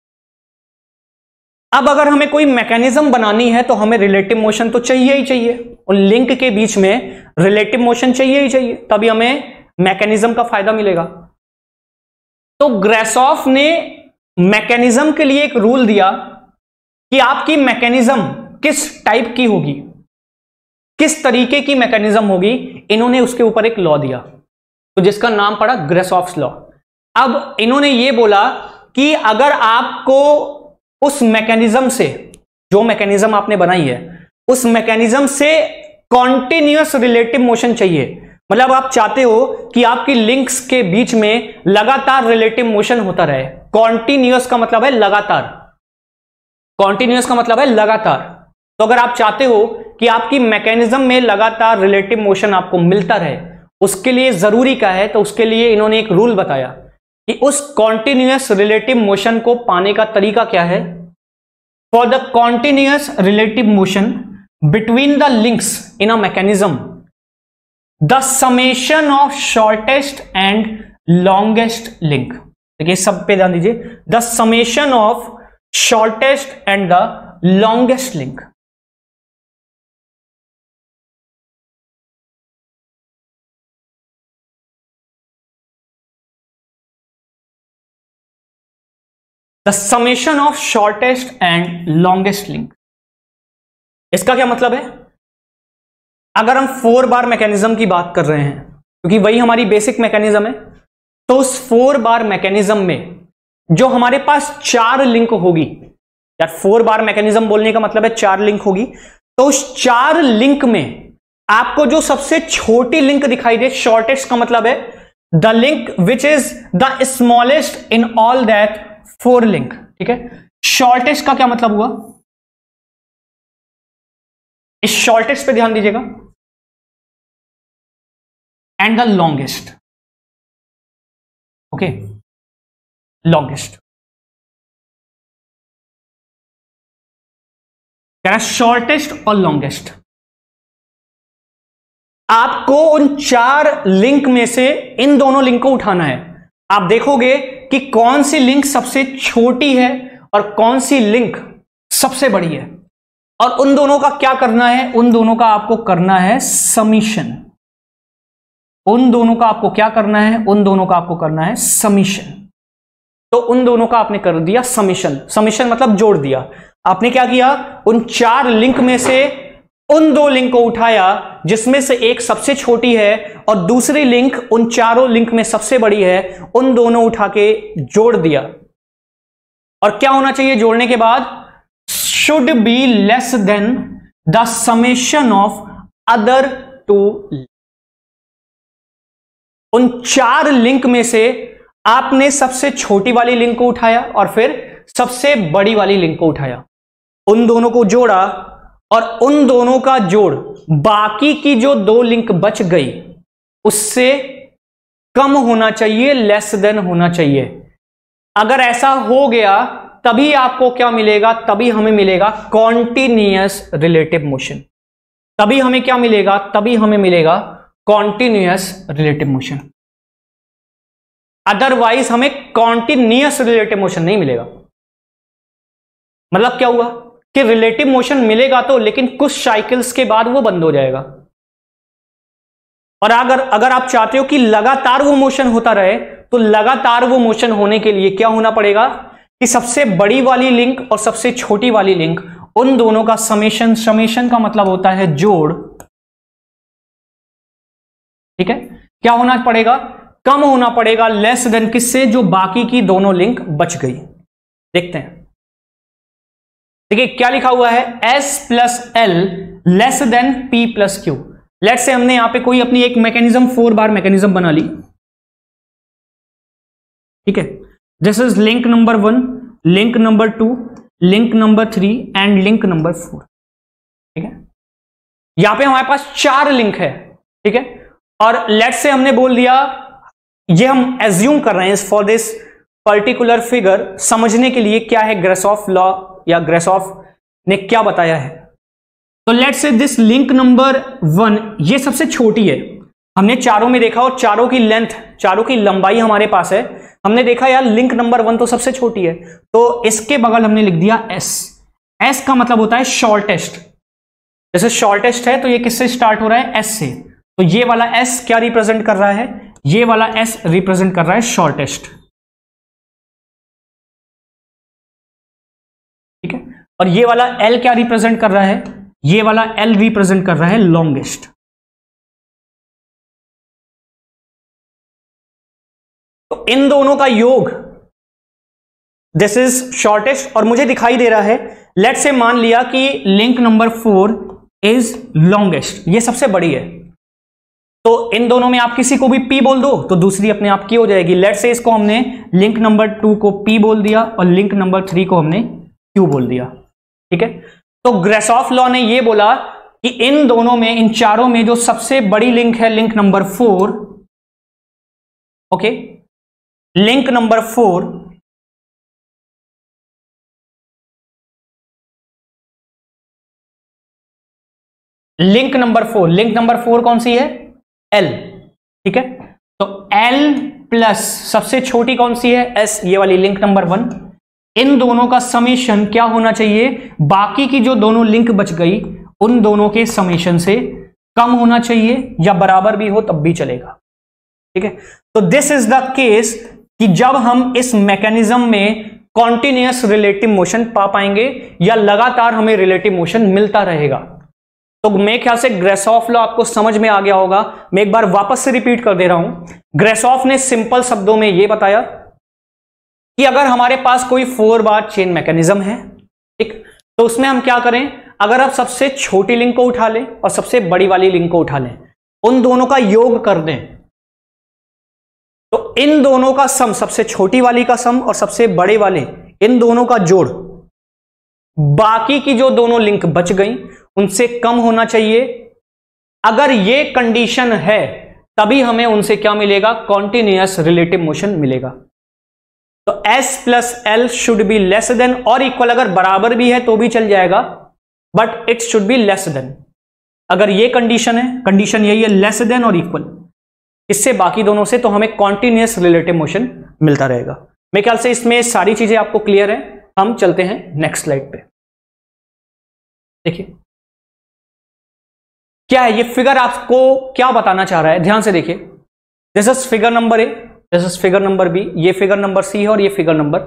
अब अगर हमें कोई मैकेनिज्म बनानी है तो हमें रिलेटिव मोशन तो चाहिए ही चाहिए, उन लिंक के बीच में रिलेटिव मोशन चाहिए ही चाहिए, तभी हमें मैकेनिज्म का फायदा मिलेगा। तो ग्रासॉफ ने मैकेनिज्म के लिए एक रूल दिया कि आपकी मैकेनिज्म किस टाइप की होगी, किस तरीके की मैकेनिज्म होगी, इन्होंने उसके ऊपर एक लॉ दिया, तो जिसका नाम पड़ा ग्रासॉफ्स लॉ। अब इन्होंने ये बोला कि अगर आपको उस मैकेनिज्म से, जो मैकेनिज्म आपने बनाई है, उस मैकेनिज्म से कॉन्टिन्यूअस रिलेटिव मोशन चाहिए, मतलब आप चाहते हो कि आपकी लिंक्स के बीच में लगातार रिलेटिव मोशन होता रहे। कॉन्टिन्यूअस का मतलब है लगातार, कॉन्टिन्यूअस का मतलब है लगातार। तो अगर आप चाहते हो कि आपकी मैकेनिज्म में लगातार रिलेटिव मोशन आपको मिलता रहे, उसके लिए जरूरी क्या है, तो उसके लिए इन्होंने एक रूल बताया कि उस कॉन्टिन्यूअस रिलेटिव मोशन को पाने का तरीका क्या है। For the continuous relative motion between the links in a mechanism, the summation of shortest and longest link. देखिए सब पे ध्यान दीजिए, the summation of shortest and the longest link. The summation of shortest and longest link, इसका क्या मतलब है? अगर हम फोर बार मैकेनिज्म की बात कर रहे हैं, क्योंकि वही हमारी बेसिक मैकेनिज्म है, तो उस फोर बार मैकेनिज्म में जो हमारे पास चार लिंक होगी, यार फोर बार मैकेनिज्म बोलने का मतलब है चार लिंक होगी, तो उस चार लिंक में आपको जो सबसे छोटी लिंक दिखाई दे, शॉर्टेस्ट का मतलब है the link which is the smallest in all that four link. ठीक है, शॉर्टेस्ट का क्या मतलब हुआ, इस शॉर्टेस्ट पे ध्यान दीजिएगा, and the longest. Okay, longest क्या है, शॉर्टेस्ट और लॉन्गेस्ट। आपको उन चार लिंक में से इन दोनों लिंक को उठाना है। आप देखोगे कि कौन सी लिंक सबसे छोटी है और कौन सी लिंक सबसे बड़ी है, और उन दोनों का क्या करना है, उन दोनों का आपको करना है समीशन। उन दोनों का आपको क्या करना है, उन दोनों का आपको करना है समीशन। तो उन दोनों का आपने कर दिया समीशन। समीशन मतलब जोड़ दिया। आपने क्या किया, उन चार लिंक में से उन दो लिंक को उठाया जिसमें से एक सबसे छोटी है और दूसरी लिंक उन चारों लिंक में सबसे बड़ी है, उन दोनों उठा के जोड़ दिया। और क्या होना चाहिए जोड़ने के बाद, should be less than the summation of other two. उन चार लिंक में से आपने सबसे छोटी वाली लिंक को उठाया और फिर सबसे बड़ी वाली लिंक को उठाया, उन दोनों को जोड़ा, और उन दोनों का जोड़ बाकी की जो दो लिंक बच गई उससे कम होना चाहिए, लेस देन होना चाहिए। अगर ऐसा हो गया तभी आपको क्या मिलेगा, तभी हमें मिलेगा कॉन्टिन्यूअस रिलेटिव मोशन। तभी हमें क्या मिलेगा, तभी हमें मिलेगा कॉन्टिन्यूअस रिलेटिव मोशन। अदरवाइज हमें कॉन्टिन्यूअस रिलेटिव मोशन नहीं मिलेगा। मतलब क्या हुआ कि रिलेटिव मोशन मिलेगा तो, लेकिन कुछ साइकिल्स के बाद वो बंद हो जाएगा। और अगर अगर आप चाहते हो कि लगातार वो मोशन होता रहे, तो लगातार वो मोशन होने के लिए क्या होना पड़ेगा कि सबसे बड़ी वाली लिंक और सबसे छोटी वाली लिंक, उन दोनों का समेशन। समेशन का मतलब होता है जोड़। ठीक है, क्या होना पड़ेगा, कम होना पड़ेगा, लेस देन किससे, जो बाकी की दोनों लिंक बच गई। देखते हैं देखिए क्या लिखा हुआ है, s plus L less than p plus Q. Let say हमने यहां पे कोई अपनी एक मैकेनिज्म फोर बार मैकेनिज्म बना ली, ठीक है। This is link number one, link number two, link number three and link number four, ठीक है। यहां पे हमारे पास चार लिंक है, ठीक है। और लेट से हमने बोल दिया, ये हम एज्यूम कर रहे हैं फॉर दिस पर्टिकुलर फिगर, समझने के लिए क्या है ग्रेसॉफ लॉ या ग्रेसॉफ ने क्या बताया है। तो लेट से दिस लिंक नंबर वन, ये सबसे छोटी है, हमने चारों में देखा और चारों की लेंथ, चारों की लंबाई हमारे पास है, हमने देखा यार लिंक नंबर वन तो सबसे छोटी है, तो इसके बगल हमने लिख दिया एस। एस का मतलब होता है शॉर्टेस्ट, जैसे शॉर्टेस्ट है तो ये किससे स्टार्ट हो रहा है, एस से, तो ये वाला एस क्या रिप्रेजेंट कर रहा है, ये वाला एस रिप्रेजेंट कर रहा है शॉर्टेस्ट, ठीक है। और ये वाला एल क्या रिप्रेजेंट कर रहा है, ये वाला एल रिप्रेजेंट कर रहा है लॉन्गेस्ट। तो इन दोनों का योग, दिस इज शॉर्टेस्ट और मुझे दिखाई दे रहा है, लेट से मान लिया कि link number four is longest, ये सबसे बड़ी है, तो इन दोनों में आप किसी को भी P बोल दो तो दूसरी अपने आप की हो जाएगी। लेट से इसको हमने लिंक नंबर टू को P बोल दिया और लिंक नंबर थ्री को हमने Q बोल दिया, ठीक है। तो ग्रेसॉफ लॉ ने ये बोला कि इन दोनों में, इन चारों में जो सबसे बड़ी लिंक है link number four, okay, link number four link number four link number four कौन सी है, L, ठीक है। तो L प्लस सबसे छोटी कौन सी है, S, ये वाली लिंक नंबर वन, इन दोनों का समेशन क्या होना चाहिए, बाकी की जो दोनों लिंक बच गई उन दोनों के समेशन से कम होना चाहिए, या बराबर भी हो तब भी चलेगा, ठीक है। तो दिस इज द केस कि जब हम इस मैकेनिज्म में कॉन्टिन्यूअस रिलेटिव मोशन पा पाएंगे या लगातार हमें रिलेटिव मोशन मिलता रहेगा। तो मेरे ख्याल से ग्रेसॉफ लॉ आपको समझ में आ गया होगा। मैं एक बार वापस से रिपीट कर दे रहा हूं। ग्रेसॉफ ने सिंपल शब्दों में यह बताया कि अगर हमारे पास कोई फोर बार चेन मैकेनिज्म है, ठीक, तो उसमें हम क्या करें, अगर आप सबसे छोटी लिंक को उठा लें और सबसे बड़ी वाली लिंक को उठा लें, उन दोनों का योग कर दें, तो इन दोनों का सम, सबसे छोटी वाली का सम और सबसे बड़े वाले, इन दोनों का जोड़ बाकी की जो दोनों लिंक बच गई उनसे कम होना चाहिए। अगर ये कंडीशन है तभी हमें उनसे क्या मिलेगा, कॉन्टिन्यूअस रिलेटिव मोशन मिलेगा। तो S plus L should be less than और इक्वल, अगर बराबर भी है तो भी चल जाएगा, but it should be less than. अगर ये कंडीशन है, कंडीशन यही है लेस देन और इक्वल, इससे बाकी दोनों से तो हमें कॉन्टिन्यूअस रिलेटिव मोशन मिलता रहेगा। मेरे ख्याल से इसमें सारी चीजें आपको क्लियर है। हम चलते हैं नेक्स्ट स्लाइड पे। देखिए क्या है ये फिगर, आपको क्या बताना चाह रहा है, ध्यान से देखिए। This is figure number A, this is figure number B, ये फिगर नंबर सी है और ये फिगर नंबर।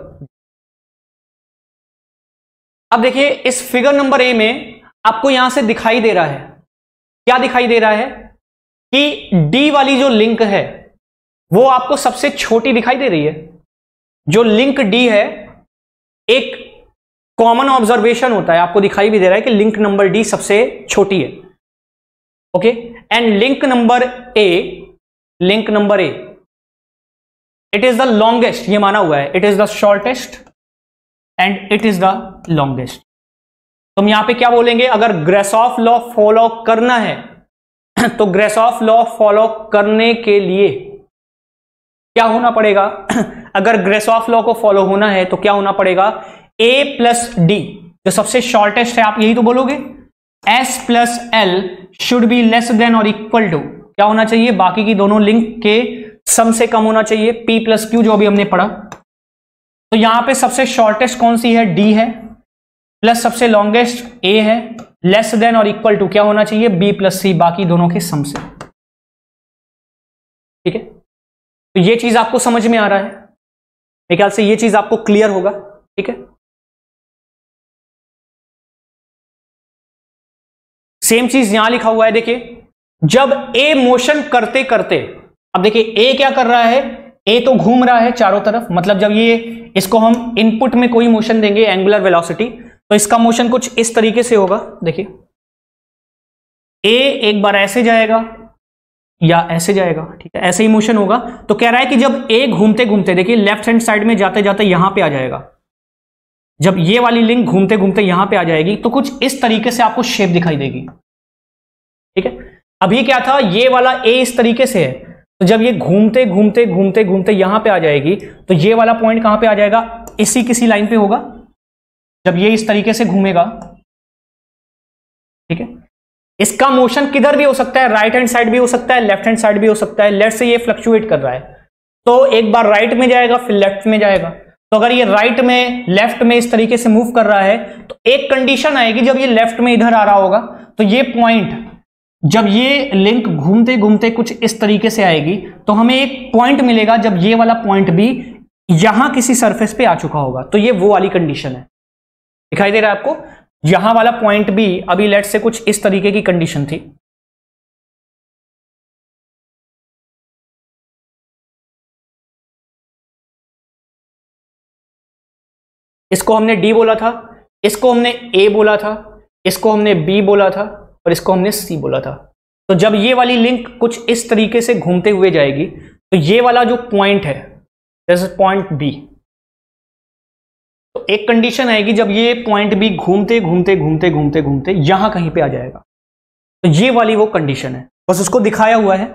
अब देखिए इस फिगर नंबर ए में आपको यहां से दिखाई दे रहा है, क्या दिखाई दे रहा है कि डी वाली जो लिंक है वो आपको सबसे छोटी दिखाई दे रही है। जो लिंक डी है, एक कॉमन ऑब्जर्वेशन होता है, आपको दिखाई भी दे रहा है कि लिंक नंबर डी सबसे छोटी है, okay. And link number A, link number A, it is the longest, ये माना हुआ है, it is the shortest and it is the longest. तो हम यहां पे क्या बोलेंगे, अगर ग्रेसॉफ लॉ फॉलो करना है तो ग्रेसॉफ लॉ फॉलो करने के लिए क्या होना पड़ेगा, अगर ग्रेसॉफ लॉ को फॉलो होना है तो क्या होना पड़ेगा, ए प्लस डी जो सबसे शॉर्टेस्ट है, आप यही तो बोलोगे, S plus L should be less than और इक्वल टू क्या होना चाहिए, बाकी की दोनों लिंक के सम से कम होना चाहिए, पी प्लस क्यू जो अभी हमने पढ़ा। तो यहां पे सबसे शॉर्टेस्ट कौन सी है, डी है, प्लस सबसे लॉन्गेस्ट ए है, लेस देन और इक्वल टू क्या होना चाहिए, बी प्लस सी, बाकी दोनों के सम से, ठीक है। तो ये चीज आपको समझ में आ रहा है, मेरे ख्याल से ये चीज आपको क्लियर होगा, ठीक है। सेम चीज यहां लिखा हुआ है, देखिए जब ए मोशन करते करते, अब देखिए ए क्या कर रहा है, ए तो घूम रहा है चारों तरफ, मतलब जब ये इसको हम इनपुट में कोई मोशन देंगे एंगुलर वेलोसिटी, तो इसका मोशन कुछ इस तरीके से होगा। देखिए ए एक बार ऐसे जाएगा या ऐसे जाएगा, ठीक है, ऐसे ही मोशन होगा। तो कह रहा है कि जब ए घूमते घूमते, देखिए लेफ्ट हैंड साइड में जाते जाते यहां पे आ जाएगा, जब ये वाली लिंक घूमते घूमते यहां पे आ जाएगी तो कुछ इस तरीके से आपको शेप दिखाई देगी, ठीक है। अभी क्या था, ये वाला ए इस तरीके से है, तो जब ये घूमते घूमते घूमते घूमते यहां पे आ जाएगी तो ये वाला पॉइंट कहां पे आ जाएगा, इसी किसी लाइन पे होगा, जब ये इस तरीके से घूमेगा, ठीक है। इसका मोशन किधर भी हो सकता है, राइट हैंड साइड भी हो सकता है, लेफ्ट हैंड साइड भी हो सकता है। लेफ्ट से ये फ्लक्चुएट कर रहा है, तो एक बार राइट में जाएगा फिर लेफ्ट में जाएगा। तो अगर ये राइट में लेफ्ट में इस तरीके से मूव कर रहा है तो एक कंडीशन आएगी, जब ये लेफ्ट में इधर आ रहा होगा तो ये पॉइंट, जब ये लिंक घूमते घूमते कुछ इस तरीके से आएगी तो हमें एक पॉइंट मिलेगा जब ये वाला पॉइंट भी यहां किसी सरफेस पे आ चुका होगा। तो ये वो वाली कंडीशन है, दिखाई दे रहा है आपको, यहां वाला पॉइंट भी अभी लेट से कुछ इस तरीके की कंडीशन थी। इसको हमने डी बोला था, इसको हमने ए बोला था, इसको हमने बी बोला था और इसको हमने सी बोला था। तो जब ये वाली लिंक कुछ इस तरीके से घूमते हुए जाएगी तो ये वाला जो पॉइंट है, जैसे पॉइंट बी, तो एक कंडीशन आएगी जब ये पॉइंट बी घूमते घूमते घूमते घूमते घूमते यहां कहीं पे आ जाएगा, तो ये वाली वो कंडीशन है, बस उसको दिखाया हुआ है।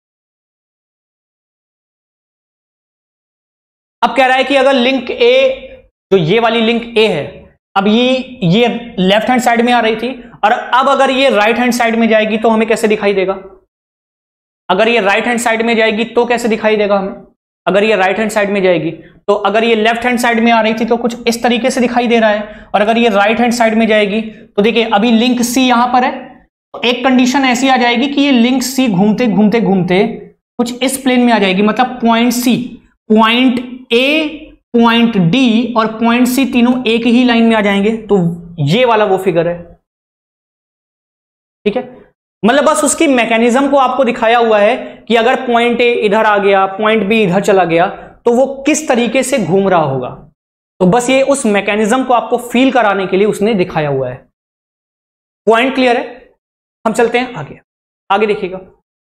अब कह रहा है कि अगर लिंक ए, जो ये वाली लिंक ए है, अब ये ये लेफ्ट हैंड साइड में आ रही थी और अब अगर ये राइट हैंड साइड में जाएगी तो हमें कैसे दिखाई देगा, अगर ये राइट हैंड साइड में जाएगी तो कैसे दिखाई देगा हमें, अगर ये राइट हैंड साइड में जाएगी तो अगर ये लेफ्ट हैंड साइड में आ रही थी तो कुछ इस तरीके से दिखाई दे रहा है, और अगर ये राइट हैंड साइड में जाएगी तो देखिए अभी लिंक सी यहां पर है, तो एक कंडीशन ऐसी आ जाएगी कि ये लिंक सी घूमते घूमते घूमते कुछ इस प्लेन में आ जाएगी, मतलब point C, point A, point D और पॉइंट सी तीनों एक ही लाइन में आ जाएंगे। तो ये वाला वो फिगर है, ठीक है। मतलब बस उसकी मैकेनिज्म को आपको दिखाया हुआ है कि अगर पॉइंट ए इधर आ गया, पॉइंट बी इधर चला गया तो वो किस तरीके से घूम रहा होगा। तो बस ये उस मैकेनिज्म को आपको फील कराने के लिए उसने दिखाया हुआ है। पॉइंट क्लियर है, हम चलते हैं आगे। आगे देखिएगा,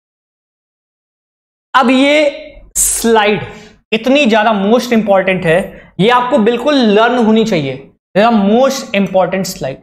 अब ये स्लाइड इतनी ज्यादा मोस्ट इंपॉर्टेंट है, ये आपको बिल्कुल लर्न होनी चाहिए। मोस्ट इंपॉर्टेंट स्लाइड,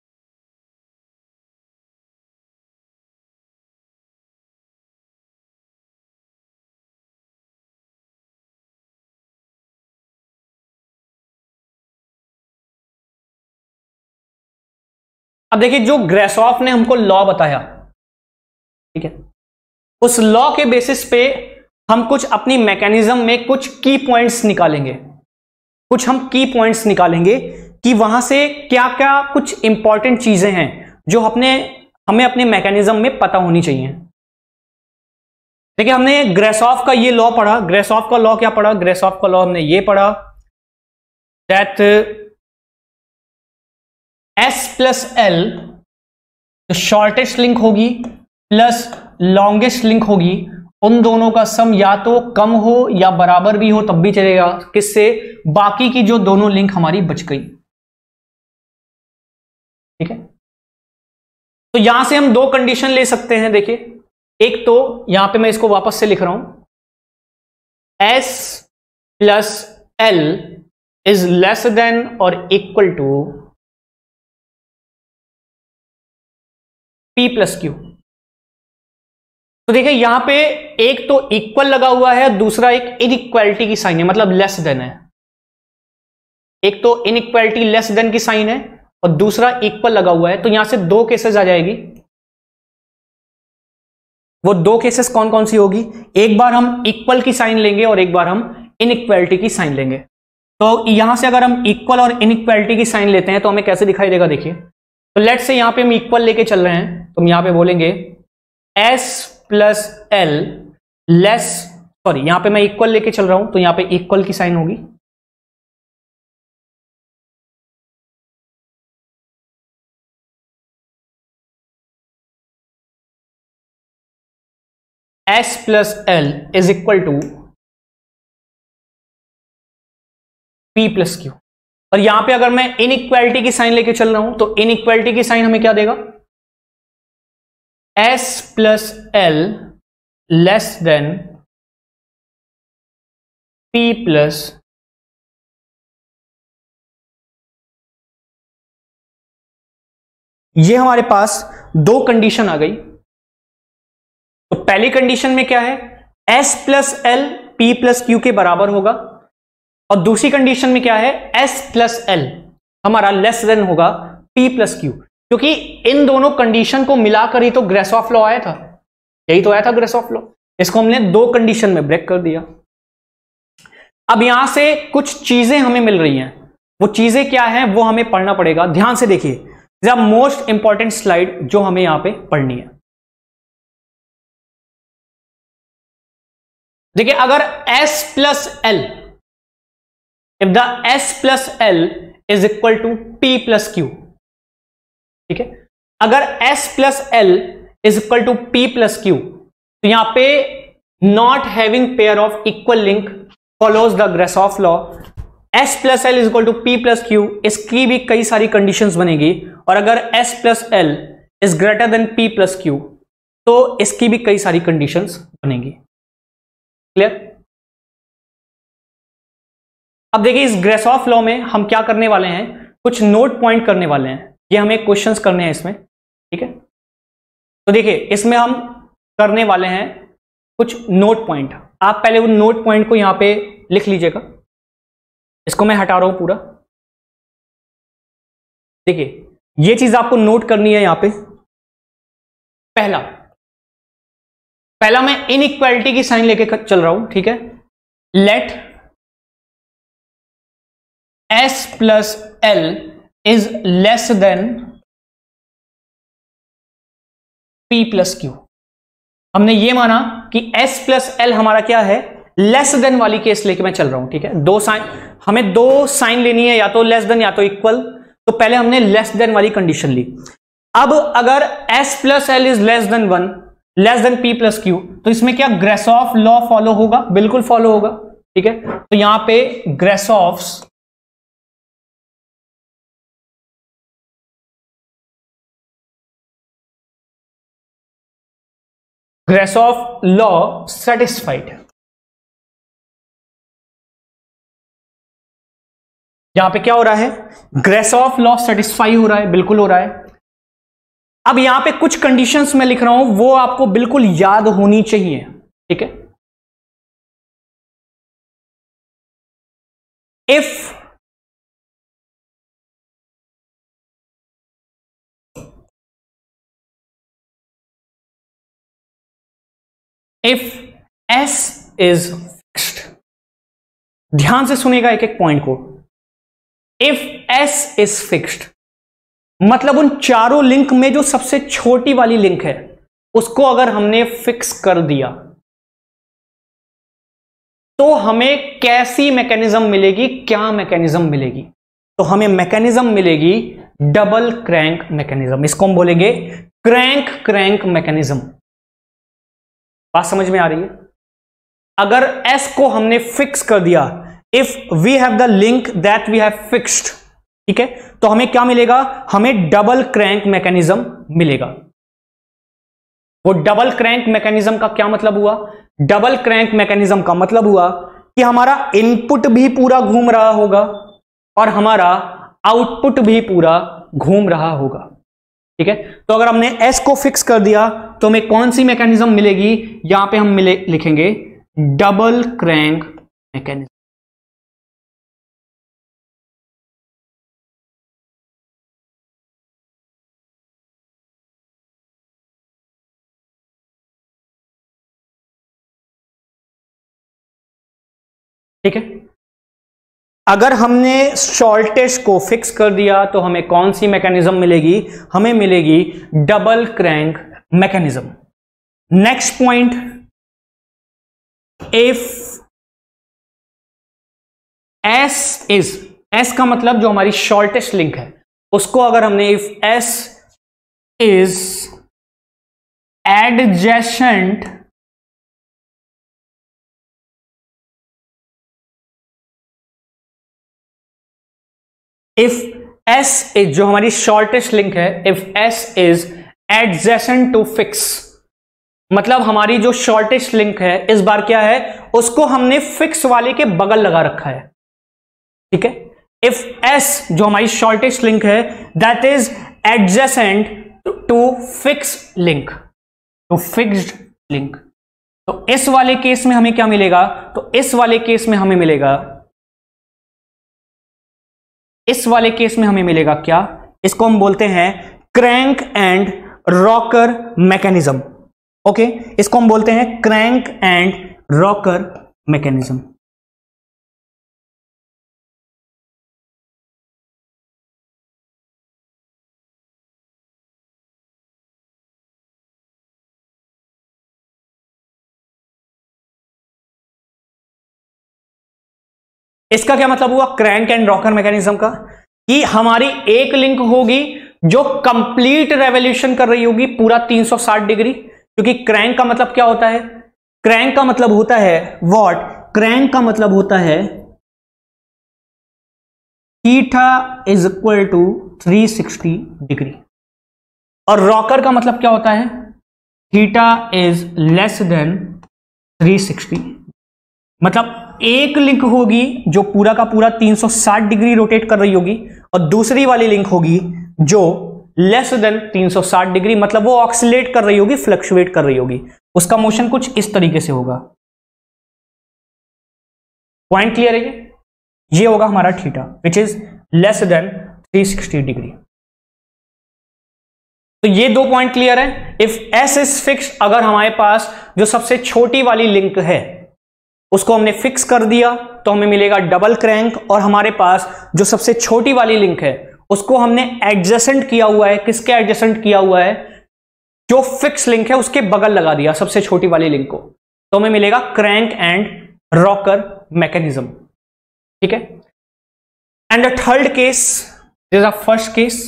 अब देखिए जो ग्रेसॉफ ने हमको लॉ बताया, ठीक है, उस लॉ के बेसिस पे हम कुछ अपनी मैकेनिज्म में कुछ की पॉइंट्स निकालेंगे, कुछ हम की पॉइंट्स निकालेंगे कि वहां से क्या क्या कुछ इंपॉर्टेंट चीजें हैं जो अपने हमें अपने मैकेनिज्म में पता होनी चाहिए। देखिए हमने ग्रेसॉफ का ये लॉ पढ़ा, ग्रेसॉफ का लॉ क्या पढ़ा, ग्रेसॉफ का लॉ हमने ये पढ़ा दैट एस प्लस एल जो शॉर्टेस्ट लिंक होगी प्लस लॉन्गेस्ट लिंक होगी, उन दोनों का सम या तो कम हो या बराबर भी हो तब भी चलेगा, किससे, बाकी की जो दोनों लिंक हमारी बच गई, ठीक है। तो यहां से हम दो कंडीशन ले सकते हैं। देखिए एक तो यहां पे मैं इसको वापस से लिख रहा हूं, S plus L is less than और equal to P plus Q. तो देखिए यहां पे एक तो इक्वल लगा हुआ है, दूसरा एक इनइक्वालिटी की साइन है, मतलब लेस देन है। एक तो इनइक्वालिटी लेस देन की साइन है और दूसरा इक्वल लगा हुआ है। तो यहां से दो केसेस आ जाएगी। वो दो केसेस कौन कौन सी होगी, एक बार हम इक्वल की साइन लेंगे और एक बार हम इनइक्वालिटी की साइन लेंगे। तो यहां से अगर हम इक्वल और इनइक्वालिटी की साइन लेते हैं तो हमें कैसे दिखाई देगा, देखिए तो लेट से यहां पे हम इक्वल लेके चल रहे हैं, तो हम यहां पे बोलेंगे S plus L less, sorry यहां पे मैं इक्वल लेके चल रहा हूं तो यहां पे इक्वल की साइन होगी, S plus L is equal to P plus Q. और यहां पे अगर मैं इनइक्वालिटी की साइन लेके चल रहा हूं तो इनइक्वालिटी की साइन हमें क्या देगा, S plus L less than P plus ये हमारे पास दो कंडीशन आ गई। तो पहली कंडीशन में क्या है, s plus L P plus Q के बराबर होगा, और दूसरी कंडीशन में क्या है, s प्लस एल हमारा लेस देन होगा p प्लस क्यू, क्योंकि इन दोनों कंडीशन को मिलाकर ही तो ग्रेसॉफ लॉ आया था, यही तो आया था ग्रेसॉफ लॉ। इसको हमने दो कंडीशन में ब्रेक कर दिया। अब यहां से कुछ चीजें हमें मिल रही हैं, वो चीजें क्या हैं वो हमें पढ़ना पड़ेगा। ध्यान से देखिए, द मोस्ट इंपॉर्टेंट स्लाइड जो हमें यहां पे पढ़नी है। देखिए, अगर s plus L, if the s plus L is equal to p plus Q, ठीक है, अगर s plus L is equal to p plus Q, तो यहां पे not having pair of equal link follows the Grashof law, s plus L is equal to p plus Q, इसकी भी कई सारी कंडीशंस बनेगी, और अगर s plus L is greater than p plus Q तो इसकी भी कई सारी कंडीशंस बनेंगी। क्लियर? अब देखिए, इस ग्रेसॉफ लॉ में हम क्या करने वाले हैं, कुछ नोट पॉइंट करने वाले हैं, ये हमें क्वेश्चंस करने हैं इसमें, ठीक है। तो देखिए, इसमें हम करने वाले हैं कुछ नोट पॉइंट। आप पहले उन नोट पॉइंट को यहां पे लिख लीजिएगा, इसको मैं हटा रहा हूं पूरा। देखिए, ये चीज आपको नोट करनी है यहां पे। पहला पहला मैं इनइक्वालिटी की साइन लेके चल रहा हूं, ठीक है। Let s plus L is less than p plus Q. हमने ये माना कि s प्लस एल हमारा क्या है, लेस देन वाली केस लेके मैं चल रहा हूं, ठीक है। दो साइन, हमें दो साइन लेनी है, या तो लेस देन या तो इक्वल। तो पहले हमने लेस देन वाली कंडीशन ली। अब अगर s plus L is less than one, less than p plus Q, तो इसमें क्या ग्रेसॉफ लॉ फॉलो होगा, बिल्कुल फॉलो होगा, ठीक है। तो यहां पे ग्रेसॉफ्स ग्रेसॉफ लॉ सेटिस्फाइड, यहां पे क्या हो रहा है, ग्रेसॉफ लॉ सेटिस्फाई हो रहा है, बिल्कुल हो रहा है। अब यहां पे कुछ कंडीशंस मैं लिख रहा हूं, वो आपको बिल्कुल याद होनी चाहिए, ठीक है। If if s is fixed, ध्यान से सुनिएगा एक एक पॉइंट को। इफ s इज फिक्स्ड मतलब उन चारों लिंक में जो सबसे छोटी वाली लिंक है उसको अगर हमने फिक्स कर दिया तो हमें कैसी मैकेनिज्म मिलेगी, क्या मैकेनिज्म मिलेगी, तो हमें मैकेनिज्म मिलेगी डबल क्रैंक मैकेनिज्म। इसको हम बोलेंगे क्रैंक क्रैंक मैकेनिज्म। बात समझ में आ रही है? अगर s को हमने फिक्स कर दिया, if we have the link that we have fixed, ठीक है, तो हमें क्या मिलेगा, हमें डबल क्रैंक मैकेनिज्म मिलेगा। वो डबल क्रैंक मैकेनिज्म का क्या मतलब हुआ, डबल क्रैंक मैकेनिज्म का मतलब हुआ कि हमारा इनपुट भी पूरा घूम रहा होगा और हमारा आउटपुट भी पूरा घूम रहा होगा, ठीक है। तो अगर हमने s को फिक्स कर दिया तो हमें कौन सी मैकेनिज्म मिलेगी, यहां पे हम मिले लिखेंगे डबल क्रैंक मैकेनिज्म। ठीक है, अगर हमने शॉर्टेस्ट को फिक्स कर दिया तो हमें कौन सी मैकेनिज्म मिलेगी, हमें मिलेगी double crank mechanism. Next point, if s is, s का मतलब जो हमारी शॉर्टेस्ट लिंक है उसको अगर हमने if s is adjacent if S is, जो हमारी शॉर्टेस्ट लिंक है, if S is adjacent to fix, मतलब हमारी जो शॉर्टेस्ट लिंक है इस बार क्या है, उसको हमने फिक्स वाले के बगल लगा रखा है, ठीक है। इफ एस जो हमारी शॉर्टेस्ट लिंक है that is adjacent to fix link, to fixed link, तो इस वाले केस में हमें क्या मिलेगा, तो इस वाले केस में हमें मिलेगा, इस वाले केस में हमें मिलेगा क्या, इसको हम बोलते हैं crank and rocker mechanism. Okay, इसको हम बोलते हैं क्रैंक एंड रॉकर मैकेनिज्म। इसका क्या मतलब हुआ क्रैंक एंड रॉकर मैकेनिज्म का, कि हमारी एक लिंक होगी जो कंप्लीट रेवोल्यूशन कर रही होगी पूरा तीन सौ साठ डिग्री, क्योंकि क्रैंक का मतलब क्या होता है, क्रैंक का मतलब होता है व्हाट, क्रैंक का मतलब होता है theta is equal to three sixty degree, और रॉकर का मतलब क्या होता है, theta is less than three sixty, मतलब एक लिंक होगी जो पूरा का पूरा तीन सौ साठ डिग्री रोटेट कर रही होगी, और दूसरी वाली लिंक होगी जो लेस देन तीन सौ साठ डिग्री, मतलब वो ऑक्सीलेट कर रही होगी, फ्लक्चुएट कर रही होगी, उसका मोशन कुछ इस तरीके से होगा। पॉइंट क्लियर है? ये होगा हमारा theta which is less than three sixty degree. तो ये दो पॉइंट क्लियर है। इफ एस इज फिक्स, अगर हमारे पास जो सबसे छोटी वाली लिंक है उसको हमने फिक्स कर दिया तो हमें मिलेगा डबल क्रैंक, और हमारे पास जो सबसे छोटी वाली लिंक है उसको हमने एडजेसेंट किया हुआ है, किसके एडजेसेंट किया हुआ है, जो फिक्स लिंक है उसके बगल लगा दिया सबसे छोटी वाली लिंक को, तो हमें मिलेगा क्रैंक एंड रॉकर मैकेनिज्म, ठीक है। And the third case this is a first case,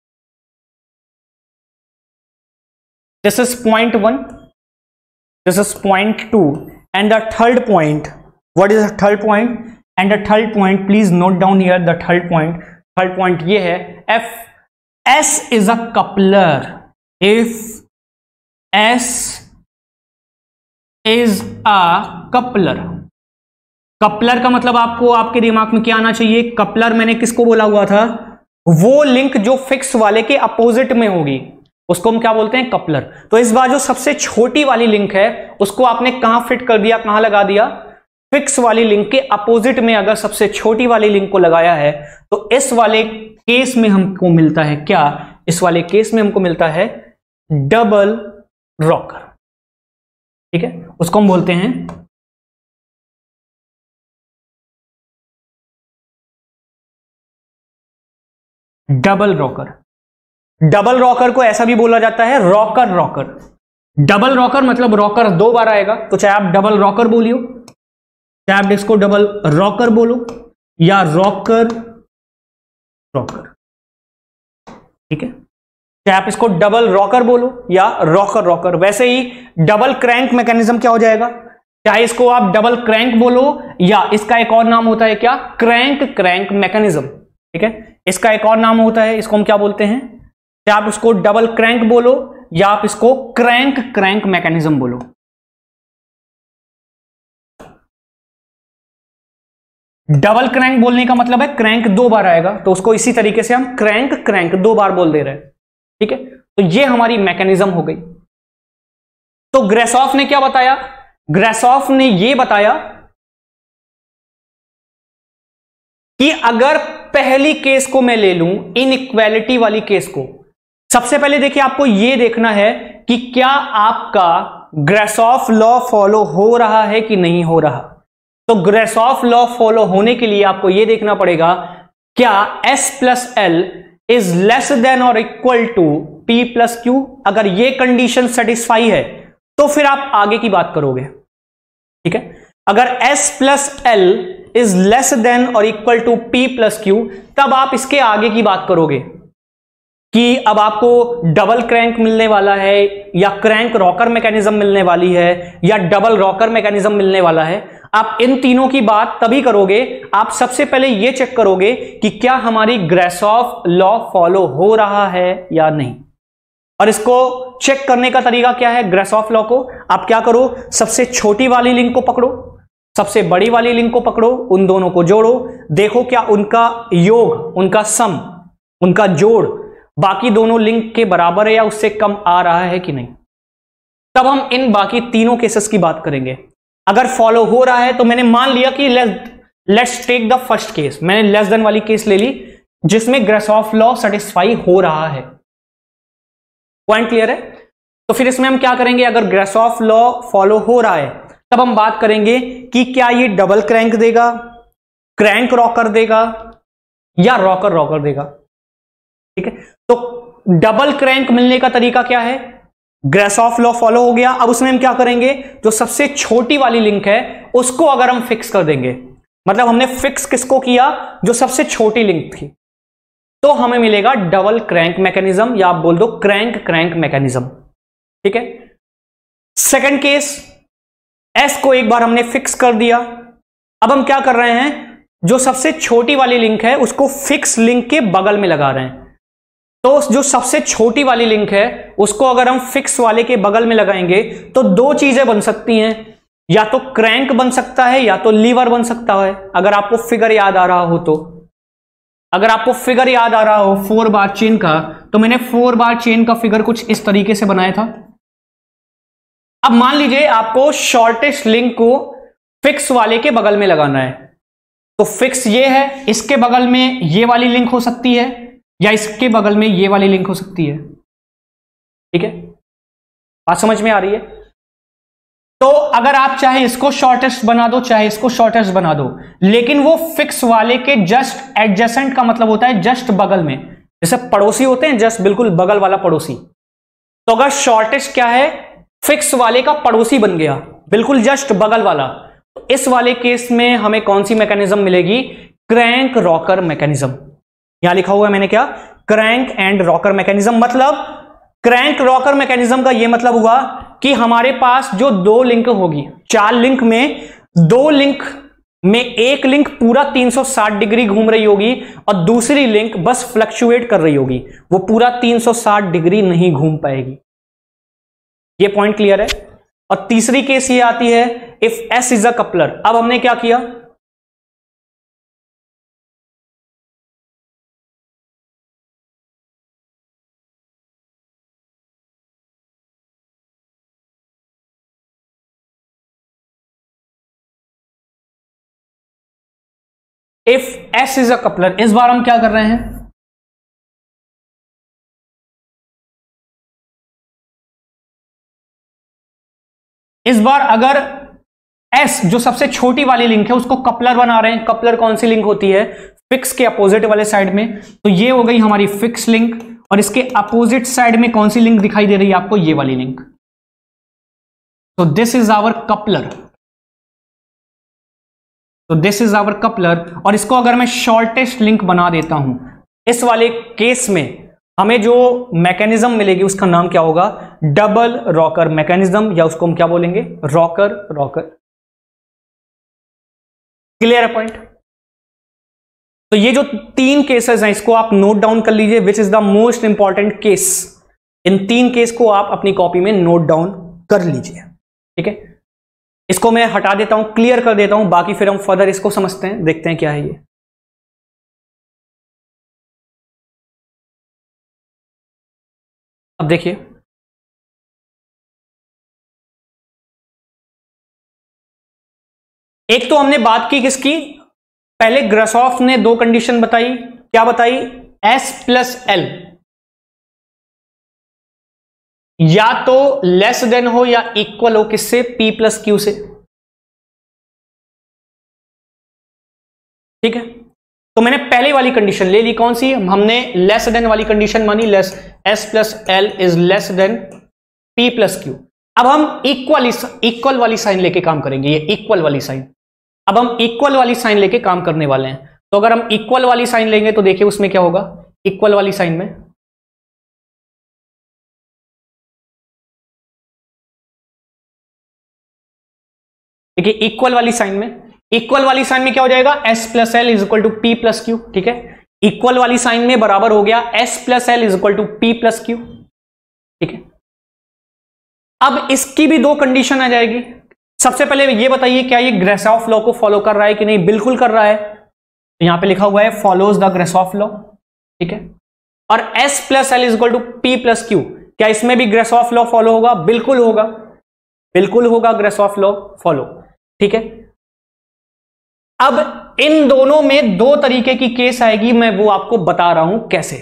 this is point one, this is point two, and the third point, what is the third point, and the third point please note down here the third point, third point ये है f s is a coupler, if s is a coupler, coupler का मतलब आपको आपके दिमाग में क्या आना चाहिए, कपलर मैंने किसको बोला हुआ था, वो लिंक जो फिक्स वाले के अपोजिट में होगी उसको हम क्या बोलते हैं, कपलर। तो इस बार जो सबसे छोटी वाली लिंक है उसको आपने कहां फिट कर दिया, कहां लगा दिया, फिक्स वाली लिंक के अपोजिट में अगर सबसे छोटी वाली लिंक को लगाया है तो इस वाले केस में हमको मिलता है क्या, इस वाले केस में हमको मिलता है डबल रॉकर, ठीक है, उसको हम बोलते हैं डबल रॉकर। डबल रॉकर को ऐसा भी बोला जाता है रॉकर रॉकर। डबल रॉकर मतलब रॉकर दो बार आएगा, तो चाहे आप डबल रॉकर बोलियो, चाहे आप इसको डबल रॉकर बोलो या रॉकर रॉकर, ठीक है, चाहे आप इसको डबल रॉकर बोलो या रॉकर रॉकर। वैसे ही डबल क्रैंक मैकेनिज्म क्या हो जाएगा, चाहे इसको आप डबल क्रैंक बोलो या इसका एक और नाम होता है क्या, क्रैंक क्रैंक मैकेनिज्म, ठीक है, इसका एक और नाम होता है, इसको हम क्या बोलते हैं, चाहे आप इसको डबल क्रैंक बोलो या आप इसको क्रैंक क्रैंक मैकेनिज्म बोलो। डबल क्रैंक बोलने का मतलब है क्रैंक दो बार आएगा, तो उसको इसी तरीके से हम क्रैंक क्रैंक दो बार बोल दे रहे हैं, ठीक है। तो ये हमारी मैकेनिज्म हो गई। तो ग्रेसॉफ ने क्या बताया, ग्रेसॉफ ने ये बताया कि अगर पहली केस को मैं ले लूं, इनइक्वालिटी वाली केस को, सबसे पहले देखिए आपको यह देखना है कि क्या आपका ग्रेसॉफ लॉ फॉलो हो रहा है कि नहीं हो रहा। तो ग्रेसॉफ लॉ फॉलो होने के लिए आपको यह देखना पड़ेगा क्या S plus L is less than और equal to P plus Q. अगर यह कंडीशन सेटिस्फाई है तो फिर आप आगे की बात करोगे, ठीक है। अगर S plus L is less than और equal to P plus Q, तब आप इसके आगे की बात करोगे कि अब आपको डबल क्रैंक मिलने वाला है या क्रैंक रॉकर मैकेनिज्म मिलने वाली है या डबल रॉकर मैकेनिज्म मिलने वाला है। आप इन तीनों की बात तभी करोगे, आप सबसे पहले यह चेक करोगे कि क्या हमारी ग्रासॉफ लॉ फॉलो हो रहा है या नहीं। और इसको चेक करने का तरीका क्या है? ग्रासॉफ लॉ को आप क्या करो, सबसे छोटी वाली लिंक को पकड़ो, सबसे बड़ी वाली लिंक को पकड़ो, उन दोनों को जोड़ो, देखो क्या उनका योग, उनका सम, उनका जोड़ बाकी दोनों लिंक के बराबर है या उससे कम आ रहा है कि नहीं। तब हम इन बाकी तीनों केसेस की बात करेंगे। अगर फॉलो हो रहा है तो मैंने मान लिया कि let's take the first case, मैंने लेस देन वाली केस ले ली जिसमें ग्रासॉफ लॉ सेटिस्फाई हो रहा है। पॉइंट क्लियर है? तो फिर इसमें हम क्या करेंगे, अगर ग्रासॉफ लॉ फॉलो हो रहा है तब हम बात करेंगे कि क्या ये डबल क्रैंक देगा, क्रैंक रॉकर देगा या रॉकर रॉकर देगा। ठीक है, तो डबल क्रैंक मिलने का तरीका क्या है? ग्रासॉफ लॉ फॉलो हो गया, अब उसमें हम क्या करेंगे, जो सबसे छोटी वाली लिंक है उसको अगर हम फिक्स कर देंगे, मतलब हमने फिक्स किसको किया, जो सबसे छोटी लिंक थी, तो हमें मिलेगा डबल क्रैंक मैकेनिज्म या आप बोल दो क्रैंक क्रैंक मैकेनिज्म। ठीक है, सेकंड केस, एस को एक बार हमने फिक्स कर दिया, अब हम क्या कर रहे हैं, जो सबसे छोटी वाली लिंक है उसको फिक्स लिंक के बगल में लगा रहे हैं। तो जो सबसे छोटी वाली लिंक है उसको अगर हम फिक्स वाले के बगल में लगाएंगे तो दो चीजें बन सकती हैं, या तो क्रैंक बन सकता है या तो लीवर बन सकता है। अगर आपको फिगर याद आ रहा हो तो अगर आपको फिगर याद आ रहा हो फोर बार चेन का, तो मैंने फोर बार चेन का फिगर कुछ इस तरीके से बनाया था। अब मान लीजिए आपको शॉर्टेस्ट लिंक को फिक्स वाले के बगल में लगाना है, तो फिक्स ये है, इसके बगल में ये वाली लिंक हो सकती है या इसके बगल में ये वाली लिंक हो सकती है। ठीक है, बात समझ में आ रही है? तो अगर आप चाहे इसको शॉर्टेस्ट बना दो चाहे इसको शॉर्टेस्ट बना दो, लेकिन वो फिक्स वाले के जस्ट एडजेसेंट का मतलब होता है जस्ट बगल में, जैसे पड़ोसी होते हैं, जस्ट बिल्कुल बगल वाला पड़ोसी। तो अगर शॉर्टेस्ट क्या है, फिक्स वाले का पड़ोसी बन गया, बिल्कुल जस्ट बगल वाला, तो इस वाले केस में हमें कौन सी मैकेनिज्म मिलेगी, क्रैंक रॉकर मैकेनिज्म। यहां लिखा हुआ है मैंने क्या, क्रैंक एंड रॉकर मैकेनिज्म। मतलब क्रैंक रॉकर मैकेनिज्म का यह मतलब हुआ कि हमारे पास जो दो लिंक होगी, चार लिंक में दो लिंक में एक लिंक पूरा तीन सौ साठ डिग्री घूम रही होगी और दूसरी लिंक बस फ्लक्चुएट कर रही होगी, वो पूरा तीन सौ साठ डिग्री नहीं घूम पाएगी। ये पॉइंट क्लियर है? और तीसरी केस ये आती है if S is a coupler. अब हमने क्या किया, if S is a coupler, इस बार हम क्या कर रहे हैं, इस बार अगर एस जो सबसे छोटी वाली लिंक है उसको कपलर बना रहे हैं। कपलर कौन सी लिंक होती है, फिक्स के अपोजिट वाले साइड में, तो ये हो गई हमारी फिक्स लिंक, और इसके अपोजिट साइड में कौन सी लिंक दिखाई दे रही है आपको, ये वाली लिंक। तो दिस इज आवर कपलर, तो दिस इज आवर कपलर, और इसको अगर मैं शॉर्टेस्ट लिंक बना देता हूं, इस वाले केस में हमें जो मैकेनिज्म मिलेगी उसका नाम क्या होगा, डबल रॉकर मैकेनिज्म, या उसको हम क्या बोलेंगे, रॉकर रॉकर। क्लियर है पॉइंट? तो ये जो तीन केसेस हैं इसको आप नोट डाउन कर लीजिए, which is the most important case. इन तीन केस को आप अपनी कॉपी में नोट डाउन कर लीजिए। ठीक है, इसको मैं हटा देता हूं, क्लियर कर देता हूं, बाकी फिर हम फर्दर इसको समझते हैं, देखते हैं क्या है ये। अब देखिए, एक तो हमने बात की किसकी, पहले ग्रासॉफ ने दो कंडीशन बताई, क्या बताई, एस प्लस एल या तो लेस देन हो या इक्वल हो किससे, पी प्लस क्यू से। ठीक है, तो मैंने पहले वाली कंडीशन ले ली, कौन सी, हमने लेस देन वाली कंडीशन मानी, less S plus L is less than P plus Q. अब हम इक्वल इक्वल वाली साइन लेके काम करेंगे, ये इक्वल वाली साइन। अब हम इक्वल वाली साइन लेके काम करने वाले हैं, तो अगर हम इक्वल वाली साइन लेंगे तो देखिए उसमें क्या होगा, इक्वल वाली साइन में देखिए इक्वल वाली साइन में, इक्वल वाली साइन में क्या हो जाएगा, S plus L is equal to P plus Q. ठीक है, इक्वल वाली साइन में बराबर हो गया S plus L is equal to P plus Q. ठीक है, अब इसकी भी दो कंडीशन आ जाएगी। सबसे पहले ये बताइए क्या ये ग्रेसॉफ लॉ को फॉलो कर रहा है कि नहीं, बिल्कुल कर रहा है। तो यहां पे लिखा हुआ है फॉलोज द ग्रेसॉफ लॉ। ठीक है, और S plus L is equal to P plus Q, क्या इसमें भी ग्रेसॉफ लॉ फॉलो होगा, बिल्कुल होगा, बिल्कुल होगा ग्रेसॉफ लॉ फॉलो। ठीक है, अब इन दोनों में दो तरीके की केस आएगी, मैं वो आपको बता रहा हूं कैसे।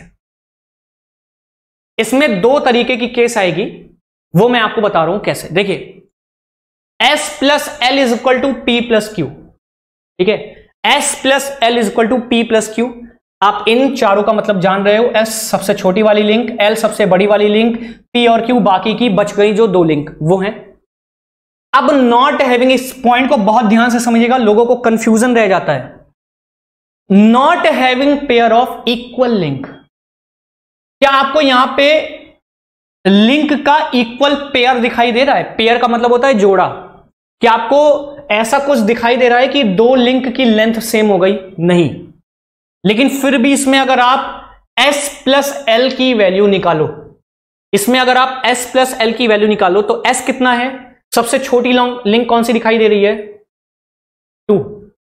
इसमें दो तरीके की केस आएगी, वो मैं आपको बता रहा हूं कैसे। देखिए S plus L is equal to P plus Q. ठीक है, S plus L is equal to P plus Q. आप इन चारों का मतलब जान रहे हो, S सबसे छोटी वाली लिंक, L सबसे बड़ी वाली लिंक, P और Q बाकी की बच गई जो दो लिंक वो हैं। अब नॉट हैविंग, इस पॉइंट को बहुत ध्यान से समझिएगा, लोगों को कंफ्यूजन रह जाता है। Not having pair of equal link, क्या आपको यहां पे लिंक का इक्वल पेयर दिखाई दे रहा है? पेयर का मतलब होता है जोड़ा। क्या आपको ऐसा कुछ दिखाई दे रहा है कि दो लिंक की लेंथ सेम हो गई? नहीं। लेकिन फिर भी इसमें अगर आप S प्लस एल की वैल्यू निकालो, इसमें अगर आप S प्लस एल की वैल्यू निकालो तो S कितना है? सबसे छोटी लिंक कौन सी दिखाई दे रही है? टू।